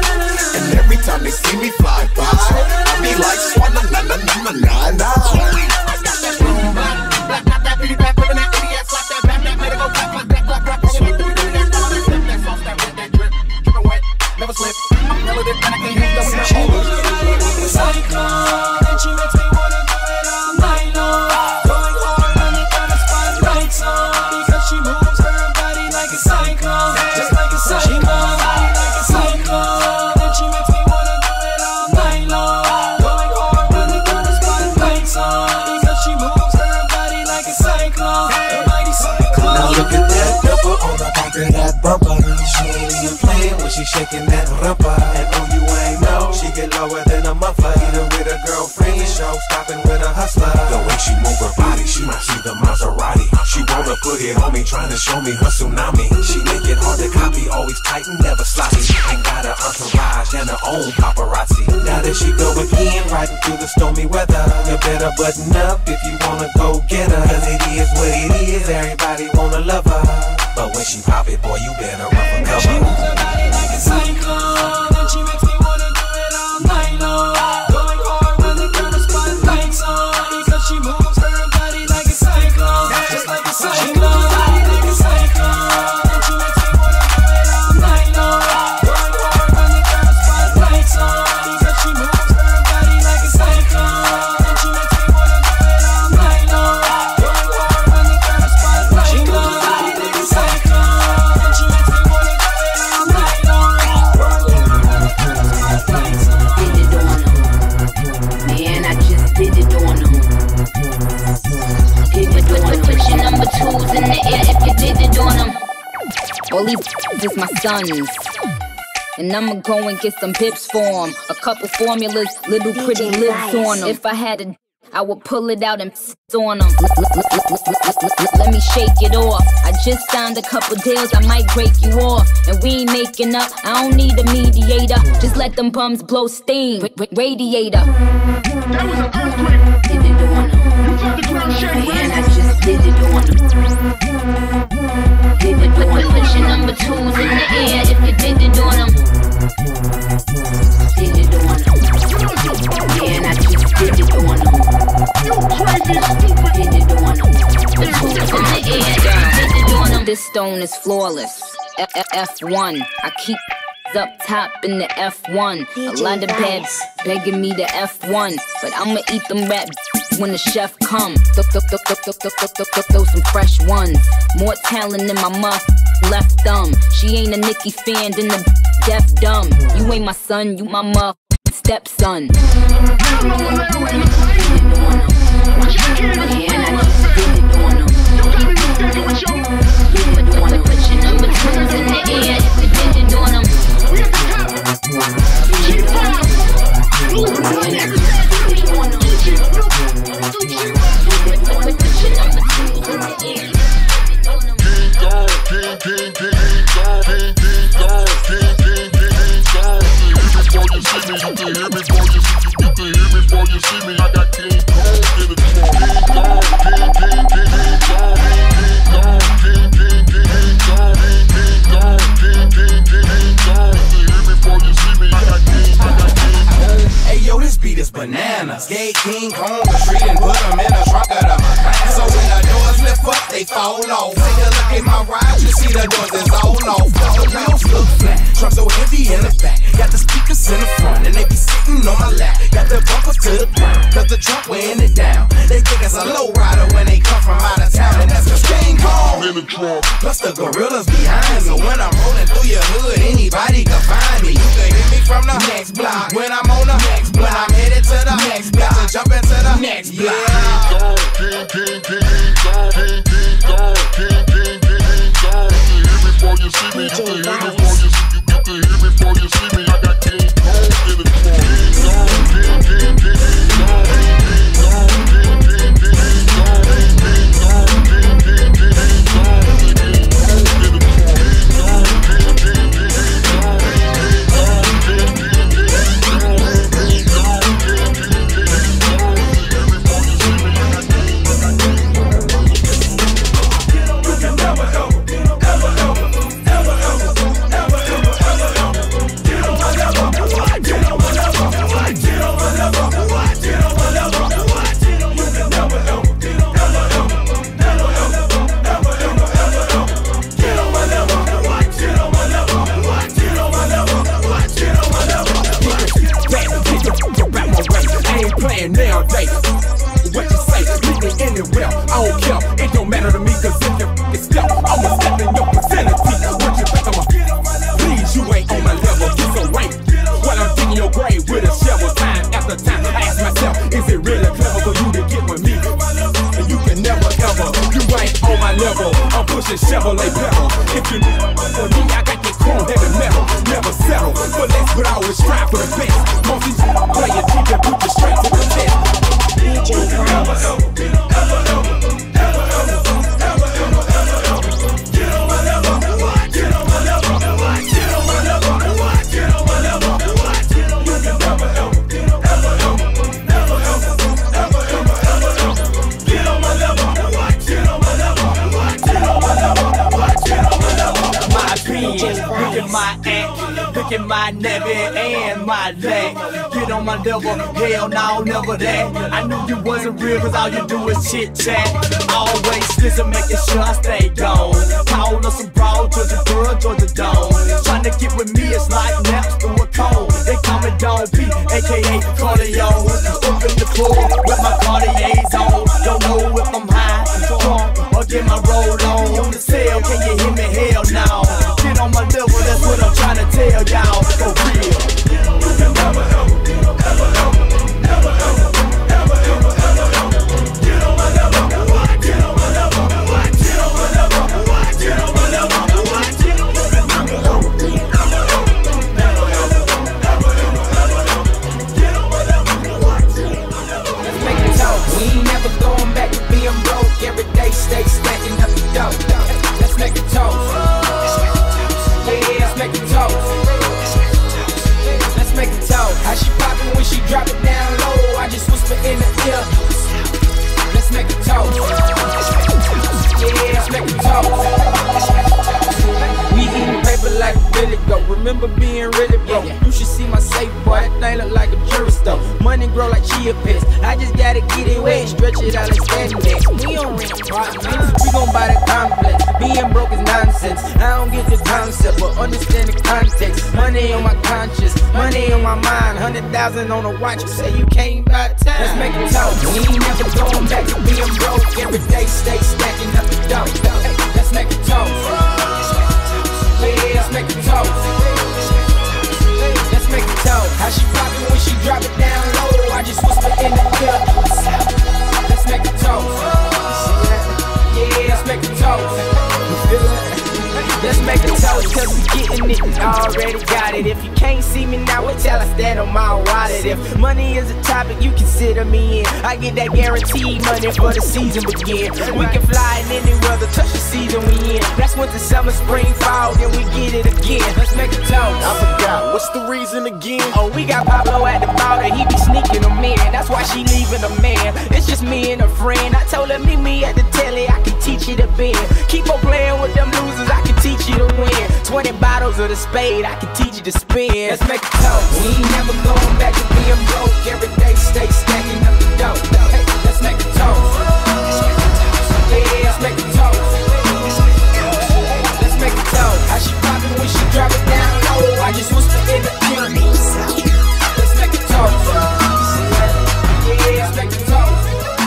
And every time they see me fly by, I be like, swalla na na na na na na. I got that boom, blam, black, black, black, beauty, black, women, that idiot, slap that, bam, that, medical, black, black, black, black, black, black, black, black, black, black, black, that sauce, that red, that drip, drippin' wet, never slip. I'm relative, and I ain't even playing when she shaking that rumpa. And oh, you ain't know, she get lower than a muffler. Either with a girlfriend, show stopping with a hustler. The way she move her body, she might see the Maserati. She wanna put it on me, trying to show me her tsunami. She make it hard to copy, always tight and never sloppy. Ain't got her entourage and her own paparazzi. Now that she go again, riding through the stormy weather, you better button up if you wanna go get her. Cause it is what it is, everybody wanna love her. But when she pop it, boy, you better run for cover. She moves her body like a cyclone, and she makes me wanna do it all night long. Going hard when the girl the spotlight's on, because she moves her body like a cyclone, just like a cyclone. She moves her body like a cyclone, and she makes me wanna do it all night long. Going hard when the girl the spotlight's on, because she moves her body like a cyclone, and she makes me wanna do it all night long. Going hard when the girl the spotlight's on. Put your number twos in the air if you did it on them. All these is my sons, and I'ma go and get some pips for them. A couple formulas, little pretty lips on them. If I had a, I would pull it out and on them. Let me shake it off. I just signed a couple deals, I might break you off. And we ain't making up, I don't need a mediator. Just let them bums blow steam, ra radiator. That was an earthquake. Did it on them. You felt the ground shake, right? And I just did it on them. Did it on them. Put your number twos in the air if you did it on them. Did it on them. Yeah, and I just did it on them. You crazy, stupid. Did it on them. The twos in the air, did it on them. This stone is flawless. F one. I keep up top in the F one. A lot of bad begging me to F one, but I'ma eat them rap when the chef come. Throw some fresh ones. More talent than my muff left thumb. She ain't a Nicki fan, then the deaf dumb. You ain't my son, you my muff stepson. Put your number twos in the air if you did it on them. Hey yo, this beat is bananas. Gay King Kong the street and put them in the trunk of the Macan. So when the doors lift up, they fall off. Take a look at my ride, you see the doors is all off. The wheels look flat, trunk so heavy in the back. Got the speakers in the front and they be sitting on my lap. Got the bumpers to the ground, cause the trunk weighing it down. They think it's a low rider when they come from out of town. And that's cause King Kong in the trunk, plus the gorillas behind me. So when I'm rolling through your hood, anybody can find me. You can hit me from the next block when I'm on the next block. When I'm headed to the next block, to jump into the next block. King, king, king, king, king, king, king, king, king, king, king, king. You can hear me before you see me. You can hear me before you see me. You can hear me before you see me. I got King Kong in the trunk. King, king, king, king, nowadays. What you say, leave me anywhere, I don't care. It don't matter to me, cause if you f***ing step, I'ma step in your vicinity. What you think I'ma please, you ain't on my level, get some rank. While I'm digging your grave with a shovel, time after time, I ask myself, is it really clever for you to get with me? And you can never ever, you ain't on my level. I'm pushing Chevrolet pedal. If you for me, I got this chrome heavy taking my navy and my leg. Get on my level, hell no, never that. I knew you wasn't real cause all you do is chit chat. Always listen, making sure I stay gone. Call us some broad, Georgia girl, Georgia Dome. Tryna get with me, it's like naps through a cold. They call me Don P, aka Cardio. Up in the club with my Cartiers on. Don't know if I'm high, drunk, or get my roll on. On the cell, can you hear me? Hell no. Get on my level, that's what I'm trying to tell y'all. For real. You can never ever, ever, ever, never ever, ever, ever, ever, ever. Get on my level, get on my level, get on my level, get on my level, get on my level. We ain't never going back to being broke. Every day stay stacking up the dough. Let's make a toast. Yeah, let's make a toast. Let's make a toast. How she poppin' when she drop it down low? I just whisper in the ear. Let's make a toast. Yeah, let's make a toast. We eating paper like a Billy Goat. Remember being really broke. You should see my safe, boy. That thing look like a jewelry store. Money grow like chia pets. I just gotta get it wet, stretch it out like standing next. We don't rent apartments, we gon' buy the complex. Being broke is nonsense. I don't get the concept, but understand the context. Money on my conscience, money on my mind. Hundred thousand on a watch. You say you can't buy time. Let's make a talk. We ain't never going back to being broke. Every day stay stacking up the dough. Let's make a talk. Yeah, let's make a toast. Let's make a toast. How she poppin' when she drop it down low? I just whisper in the ear. Let's make a toast. Yeah, let's make a toast. You feel it? Let's make a toast cause we getting it and already got it. If you can't see me now, wait till I stand on my wallet. If money is a topic, you consider me in. I get that guaranteed money for the season begin. We can fly in any weather, touch the season we in. That's winter, summer, spring, fall, then we get it again. Let's make a toast. I forgot, what's the reason again? Oh, we got Pablo at the bar and he be sneaking them in. That's why she leaving a man. It's just me and a friend. I told her meet me at the telly, I can teach you to bend. Keep on playing with them losers, I can teach you to win. Twenty bottles of the spade, I can teach you to spin. Let's make a toast. We ain't never going back to being broke. Every day stay stacking up the dough. Hey, let's make a toast. Yeah, let's make a toast. Let's make a toast. How she poppin' when she drop it down low? I just whisper in the ear. Let's make a toast. Yeah, let's make a toast.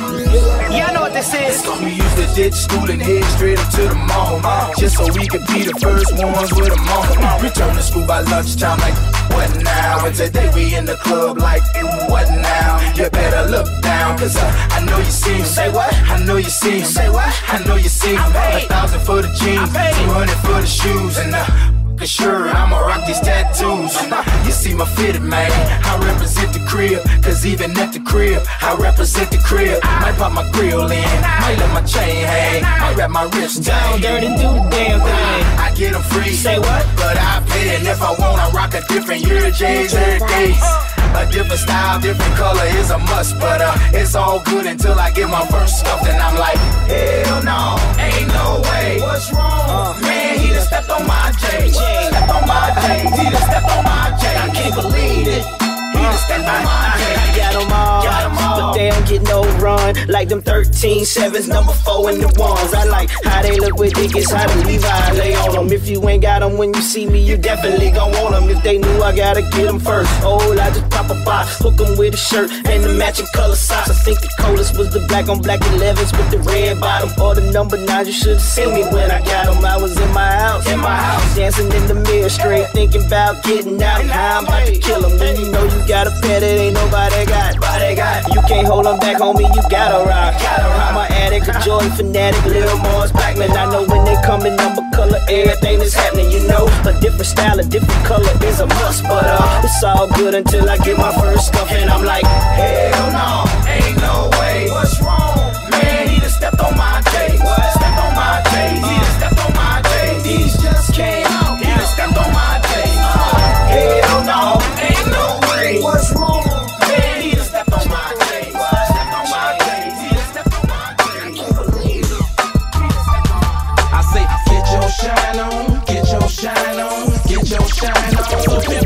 Y'all know what this is. We used to ditch school and head straight up to the mall, just so we could be the first ones with a mom. Return to school by lunchtime like, what now? And today we in the club like, what now? You better look down, cause uh, I know you see me. Say what? I know you see me. Say what? I know you see me. A thousand for the jeans, two hundred for the shoes, and uh, sure, I'ma rock these tattoos. You see my fitted, man. I represent the crib, cause even at the crib, I represent the crib. Might pop my grill in, might let my chain hang, might wrap my wrist down, dirty, do the damn thing. I get them free, say what? But I pay, and if I want, I rock a different year J's every day. A different style, different color is a must, but uh, it's all good until I get my first stuff, and I'm like, hell no, ain't no way. What's wrong? Uh, Man, he done stepped on my J. Stepped on my J. He done stepped on my J. I can't believe it. He done stepped on my J. I got them all, got them all, but they don't get no run. Like them thirteen sevens, number four and the ones. I like how they look with Dickies, how the Levi lay on them. If you ain't got them when you see me, you definitely gon' want them. If they knew, I gotta get them first. Oh, I just pop a box, hook them with a shirt and the matching color socks. I think the coldest was the black on black elevens with the red bottom. Or the number nine, you should've seen me when I got them. I was in my house, in my house, dancing in the mirror straight, thinking about getting out and how I'm about to kill them. Then you know you got a pet, it ain't nobody got. Nobody got. You can't hold them back, homie, you gotta rock. Gotta rock. I'm an addict, a Jordan fanatic, Lil Mars Blackman. I know when they come in number, color, everything is happening. You know, a different style, a different color is a must. But uh, it's all good until I get my first stuff, and I'm like, hell no, ain't no way. What's wrong? Man, he done stepped on my J. What? Stepped on my J. He done stepped on my J. These just came out. He done stepped on my J. Uh, hell no, ain't no way. What's wrong? Man, he done stepped on my J. What? Stepped on my J. He done stepped on my J. I can't believe it. I say, get your shine on, get your shine on, get your shine on. So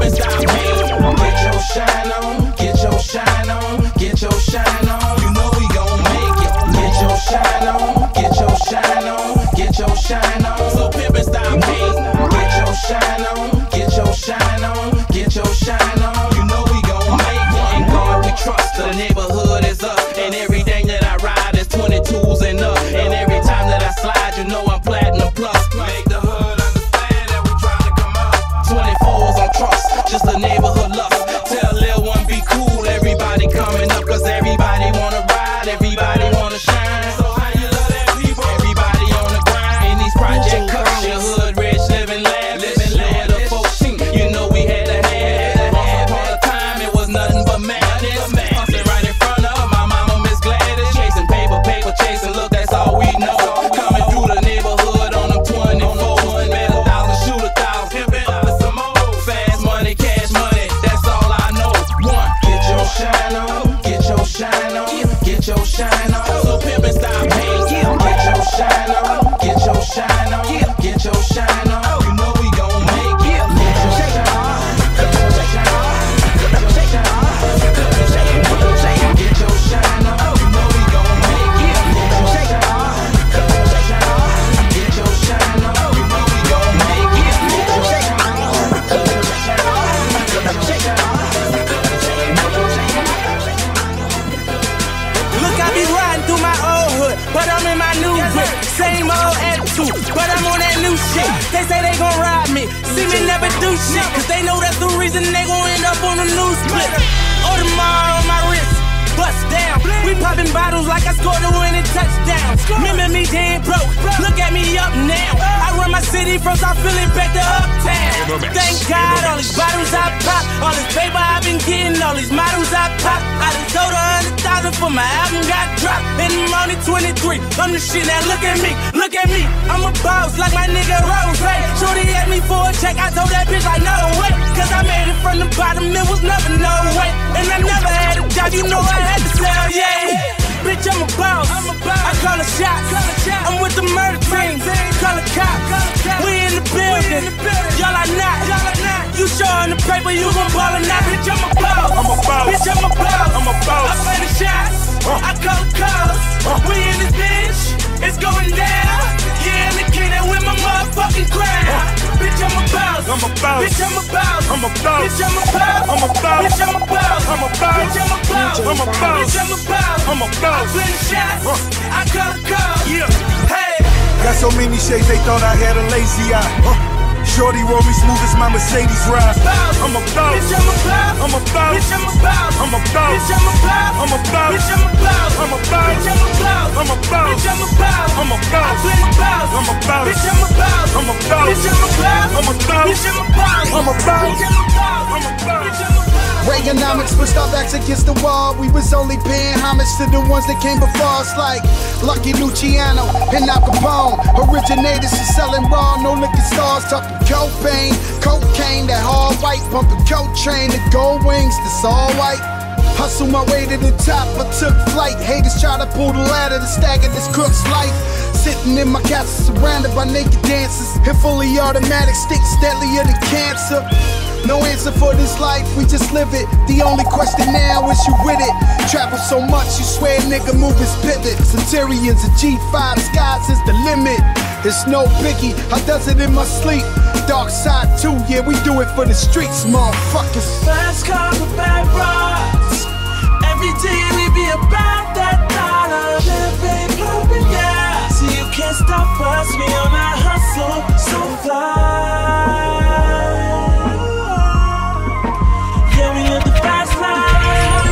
shine on. So pimpin' style, hey. Get your shine on, get your shine on, get your shine on. You know we gon' make it, and God we trust. The neighborhood is up, and everything that I ride is twenty-twos and up. And every time that I slide, you know I'm platinum plus. Make the hood understand that we tryna come up. twenty-fours on trust, just a neighborhood lust. Tell Lil One be cool, everybody coming up, cause everybody wanna ride, everybody wanna shine. So how you love that people? Everybody on the grind in these project cuts. Your hood rich, living lavish, living lavish. The folks sing, you know we had to have it. Once upon a time, it was nothing but madness. Hustling right in front of my mama, Miss Gladys. Chasing paper, paper chasing, look, that's all we know. Coming through the neighborhood on them twenty-fours. Bet a thousand, shoot a thousand, pimpin' up some more. Fast money, cash money, that's all I know. One, get your shine on, get your shine on, get your shine on. So pimpin' style, hey, get your shine on, get your shine on, get your shine on. You know we gon' make it. Get your shine on, get your shine on, get your shine on, get your shine on. You know we gon' make it. Get your shine on, get your shine on, get your shine on. You know we gon' make it. Get your shine on, get your shine on, get your shine on. Look, I be riding through my old hood, but I'm in my new whip. Same old attitude, but I'm on that new shit. They say they gon' ride me, see me never do shit, cause they know that's the reason they gon' end up on the news split. Audemars on my wrist, bust down. We popping bottles like I scored a winning touchdown. Remember me dead broke, look at me up now. I run my city from South Philly back to Uptown. Thank God, all these bottles I pop, all this paper I've been getting, all these models I pop. I done sold a hundred thousand for my album got dropped. And I'm only twenty-three, I'm the shit, now look at me, look at me. I'm a boss like my nigga Rose. Hey, shorty asked me for a check, I told that bitch like no way, cause I made it from the bottom, it was never no way. And I never had a job, you know I had to sell, yeah. Bitch, I'm a boss, I call a shot, I'm with the murder team, call a cop. We in the building, y'all are not. You showing the paper, you gon' ball or not. Bitch, I'm a boss, I'm a boss. Bitch, I'm a boss, I'm a boss. I play the shots, I call the calls. We in this bitch, it's going down. Yeah, and the kid that with my motherfucking crowd. Bitch, I'm a boss, I'm a boss. Bitch, I'm a boss, I'm a boss. Bitch, I'm a boss, I'm a boss. Bitch, I'm a boss, I'm a boss. Bitch, I'm a boss, I'm a boss. Bitch, I'm a boss, I'm a boss. I play the shots, I call the calls. Yeah, hey. Got so many shades, they thought I had a lazy eye. Uh, Shorty roll me smooth as my Mercedes ride. I'm a boss, Bitch, I'm a boss, I'm a boss, Bitch, I'm a boss, I'm a boss, Bitch, I'm a boss, I'm a boss, Bitch, I'm a boss, I'm a boss, Bitch, I'm a boss, I'm a boss, Bitch, I'm a boss, I'm a boss, I play the boss, I'm a boss, Bitch, I'm a boss, I'm a boss, Bitch, I'm a boss, I'm a boss, Bitch, I'm a boss, I'm a boss, Bitch, I'm a boss, I'm a boss, Bitch, I'm a boss. Reaganomics pushed our backs against the wall. We was only paying homage to the ones that came before us, like Lucky Luciano and Al Capone. Originators of selling raw, no liquor stores, talking cocaine, cocaine, that hard white, pumping coke train, the gold wings, that's all white. Hustle my way to the top, I took flight. Haters try to pull the ladder to stagger this crook's life. Sitting in my castle surrounded by naked dancers and fully automatic sticks deadlier than cancer. No answer for this life, we just live it. The only question now is you with it. Travel so much, you swear nigga move his pivot. Centurions and G five skies is the limit. It's no biggie, I does it in my sleep. Dark side too, yeah, we do it for the streets, motherfuckers. Fast cars with bad bras. Every day we be about that dollar. Champagne popping, yeah. So you can't stop us, we on our hustle, so fly. Yeah, we live the fast life.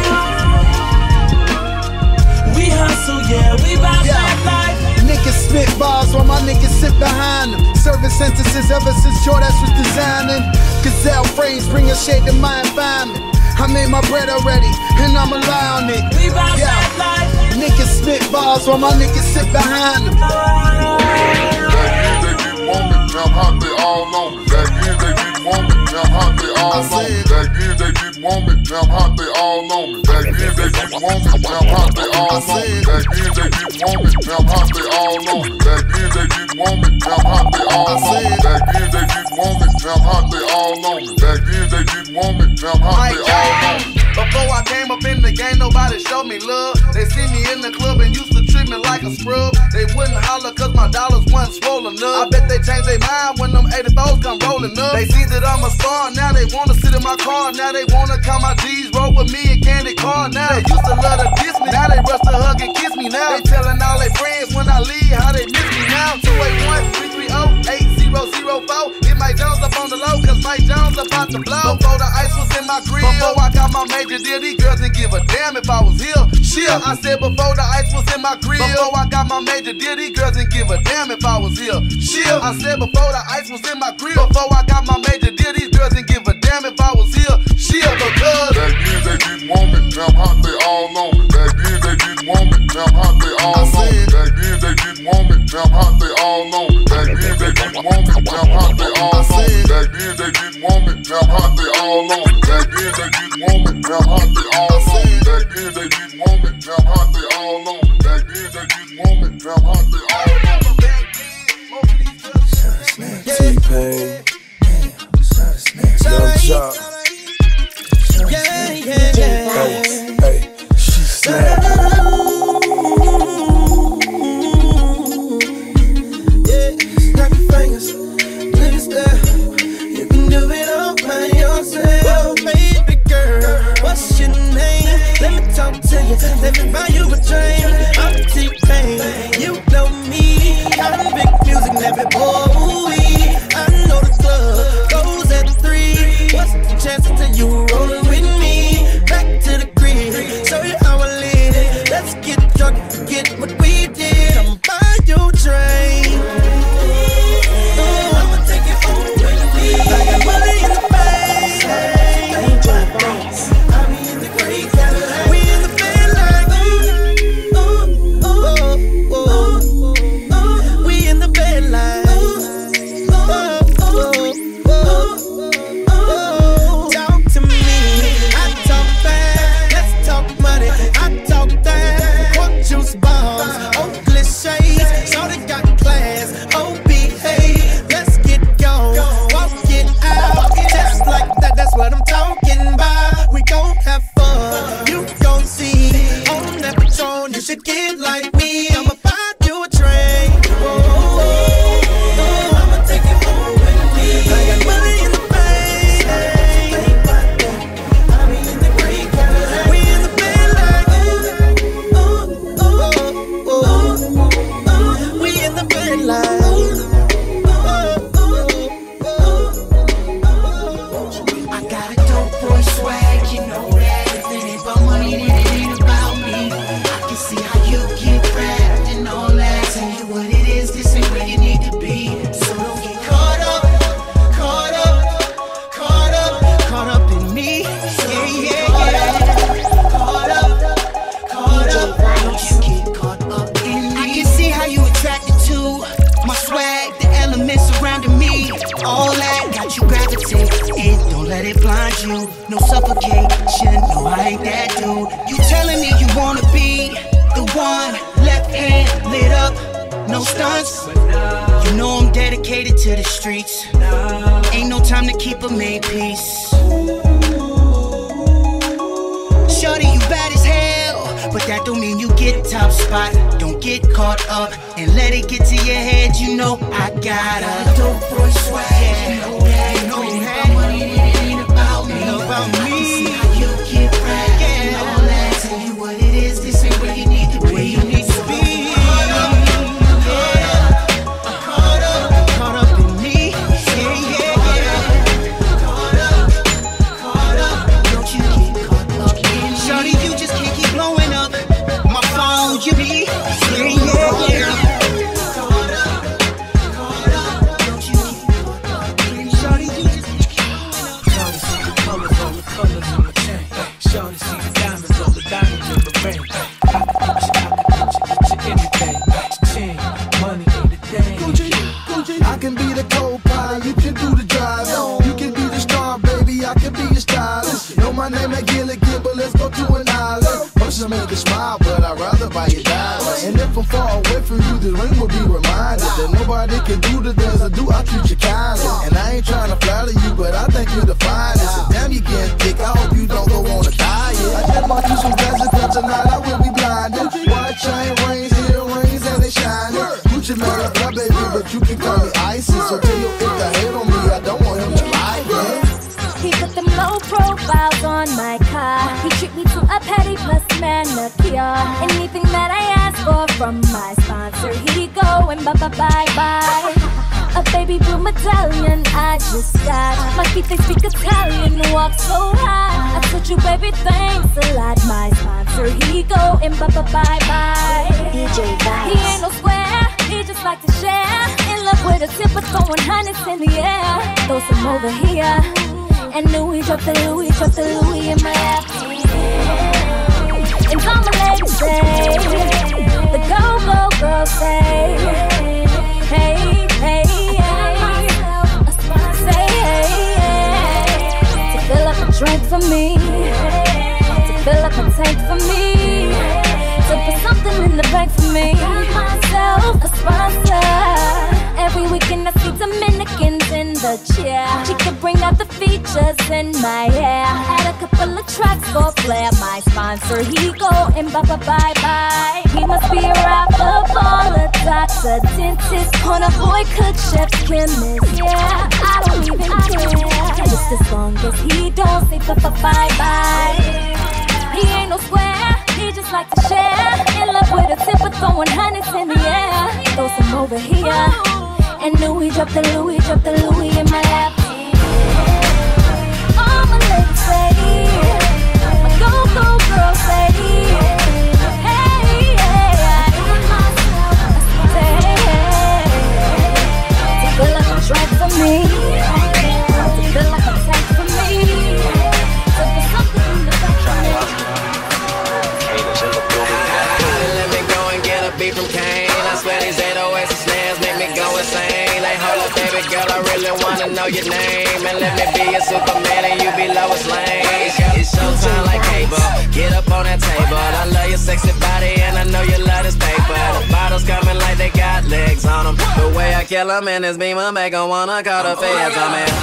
We hustle, yeah, we bout Yeah. that life. Niggas spit bars while my niggas sit behind them. Serving sentences ever since Jordache was designing. Gazelle frames bring a shade to my environment. I made my bread already, and I'ma lie on it. We bout Yeah. that life. Niggas spit bars while my niggas sit behind them. Back then they didn't want me, now I'm hot, they all on me. Back then they didn't want me, now I'm hot, they all on me. Back then they didn't want me, now I'm hot, they all on me. Back then they didn't want me, now I'm hot, they all on me. Back then they didn't want me, now I'm hot, they all on me. Back then they didn't want me, now I'm hot, they all on me. Back then they didn't want me, now I'm hot, they all on me. Back then they didn't want me, now I'm hot, they all on me. Before I came up in the game, nobody showed me love. They see me in the club and used to treat me like a scrub. They wouldn't holler cause my dollars wasn't swollen up. I bet they changed their mind when them eighty-fours come rolling up. They see that I'm a star, now they wanna sit in my car. Now they wanna count my G's, roll with me and candy car. Now they used to love to diss me, now they rush to hug and kiss me now. They telling all their friends when I leave how they miss me now. two eight one, three three zero, eight zero zero four. Hit Mike Jones up on the low cause Mike Jones about to blow. Before the ice was in my grill, before I got my major deal, these girls didn't give a damn if I was here. Shit, I said before the ice was in my grill, before I got my major deal, these girls didn't give a damn if I was here. Shit, I said before the ice was in my grill, before I got my major deal, these girls didn't give a damn if I was here. Shit, because back then they didn't want me, now I'm hot, they all on me. Back then they didn't want me, now I'm hot, they all on me. Back then they didn't want me, now I'm hot, they all on me. Back then they didn't want me, now I'm hot, they all on me. Back then they didn't want me, now I'm hot, they all on me. Back then they didn't want me, now I'm hot, they all on me. Back then they didn't want me, now I'm hot, they all on me. Back then they didn't want me, now I'm hot, they all on me. T-Pain, Young Jock. Yeah, yeah, yeah. Hey, hey, she snapped. Yeah, snap your fingers, look at that. You can do it all by yourself. Baby girl, what's your name? Let me talk to you, let me buy you a drink. I'm T-Pain, you know me. I'm big music, never boy. I know the club goes at three. What's the chances that you rolling with me? Back to the crib, show you how I live it. Let's get drunk, forget what we did. I'ma buy you a drink. Oh, I'ma take it home with me. I got money in the bank. I be in the great Cadillac. We in the bed like ooh, ooh, ooh, ooh, ooh. We in the bed like get like me, I'ma buy you a drink. Oh, I'ma take it home with me. I got money in the bank. I be in the great Cadillac. We in the bed like ooh, ooh, ooh, ooh, ooh. We in the bed like I got a dope boy swag, you know that. If it ain't about money, then it ain't about me. I can see how you get wrapped and all that. Tell you what it is, this ain't where you need to be. So don't get caught up, caught up, caught up, caught up in me. Yeah, yeah, yeah. Caught up, caught up. Don't you get caught up in me. I can see how you attracted to my swag, the elements surrounding me. All that got you gravitate. It don't let it blind you. No suffocation. No, I ain't that dude. You telling me you wanna be the one, left hand lit up, no stunts. You know I'm dedicated to the streets. Ain't no time to keep a made peace. Shorty, you bad as hell, but that don't mean you get top spot. Don't get caught up and let it get to your head. You know I got a dope boy swag. You know that. You know you had money, it ain't about me. Ain't about me. I can see how you get wrapped and all that. Tell you what it is, this ain't where you need to be. Where you need to be. Caught up, caught up in me. Yeah, yeah, yeah. Caught up, caught up. Don't you get caught up in me. Shorty, you just can't keep blowing up my phone. You be, yeah, yeah, yeah. Caught up, caught up. Don't you get caught up in me. Shorty, you just I'd rather buy you diamonds. And if I'm far away from you, this ring will be reminded that nobody can do the things I do, I treat you kindly. And I ain't trying to flatter you, but I think you're the finest. And damn, you getting thick, I hope you don't go on a diet. I just bought you some glasses, but tonight I will be blinded. White chain rings, earrings, and they shining. Gucci man, I love baby, but you can call me Icy. So tell your if the hate on me, I don't want him to lie, man. He put them low profiles on my car. He treat me to a petty plus manicure. Anything that I ask for from my sponsor, he go and bye bye bye bye. A baby blue medallion I just got. My feet they speak Italian, walk so high. I told you baby thanks a lot. My sponsor he go and bye bye bye bye. D J Vibes. He ain't no square, he just like to share. In love with a tip of throwing hundreds in the air. Throw some over here. And Louis dropped the Louis, dropped the Louis in my lap. And all my ladies say, the go, go, girls say, hey, hey, hey. Say, hey, hey. To fill up a drink for me. To fill up a tank for me. To put something in the bank for me. Myself a sponsor. Every weekend I see Dominicans in the chair. She could bring out the features in my hair. Add a couple of tracks for flair. My sponsor, he go and bye bye bye bye. He must be a rapper, baller, doctor, dentist, corner boy, cook, chef, chemist. Yeah, I don't even care. Just as long as he don't say bye bye bye bye. He ain't no square, he just like to share. In love with a tip of throwing hundreds in the air. Throw some over here. And Louis dropped the Louis, dropped the Louis in my lap. All my ladies say, my go go girls say, hey, hey, say, hey, to fill up a track for me, to fill up a tank for me, to put something in the back for me. Let me go and get a beat from Kane. I swear these eight oh eights and snares make me go insane. Like, hold up, baby girl, I really wanna know your name. And let me be your Superman and you be Lois Lane. It's showtime like cable. Get up on that table. I love your sexy body and I know you love this paper. The bottles coming like they got legs on them. The way I kill them in this beamer make them wanna call the feds on me.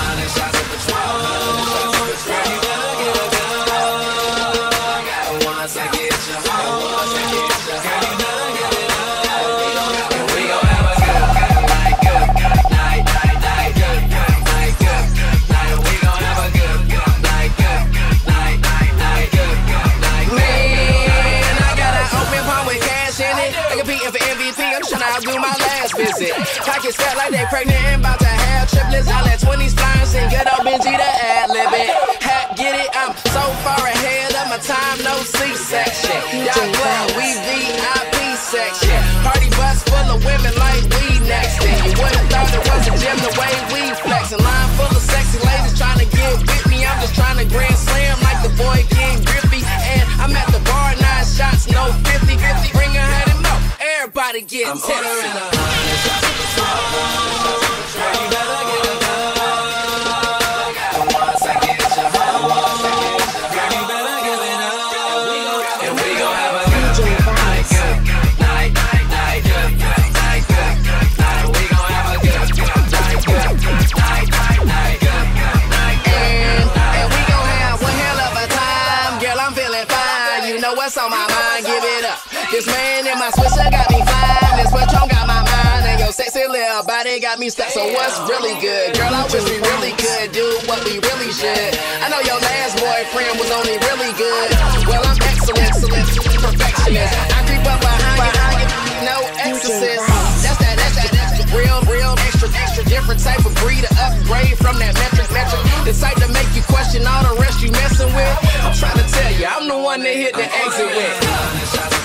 Once I get you home, once I get you home, you better get it up. And we gon' have a good, good night, good, good night, night, night, good, good night, good, good night. We gon' have a good, good night, good, good night, night, night, good, good night. Man, I got an open palm with cash in it. They competing for M V P, I'm tryna outdo my last visit. Pockets fat like they pregnant and about to have triplets. I let twenties fly and sing good old Benji to ad-lib it. Hat, get it, I'm so far ahead of my time, no C-section. Y'all club, we V I P section. Party bus full of women like we next. And you would've thought it was a gym the way we flexing. Line full of sexy ladies trying to get with me. I'm just trying to grand slam like the boy King Griffey. And I'm at the bar, nine shots, no fifty. Bring a hundred more, everybody get I'm tipsy. Ordering a hundred shots at the top. You better get it up. Once I get you home, once I get you home, you better give it up. And we gon' have a good, good night, good, good night, night, night, good, good night, good, good night. We gon' have a good, good night, good, good night, night, night, good, good night, and and we gon' have one hell of a time, girl. I'm feeling fine. You know what's on my mind? Give it up. This man in my Swisher got me fine. This Patron got my mind, and your sexy little body got me stuck. So what's really good, girl? I wish we really could do what we really should. I know your last boyfriend was only really good. Well, I'm excellent, excellent, perfectionist. I creep up behind you, I get no exorcist. That's that, that's that, that's the real, real, extra, extra, different type of breed to upgrade from that metric, metric. The type to make you question all the rest you messing with. I'm trying to tell you, I'm the one that hit the exit with.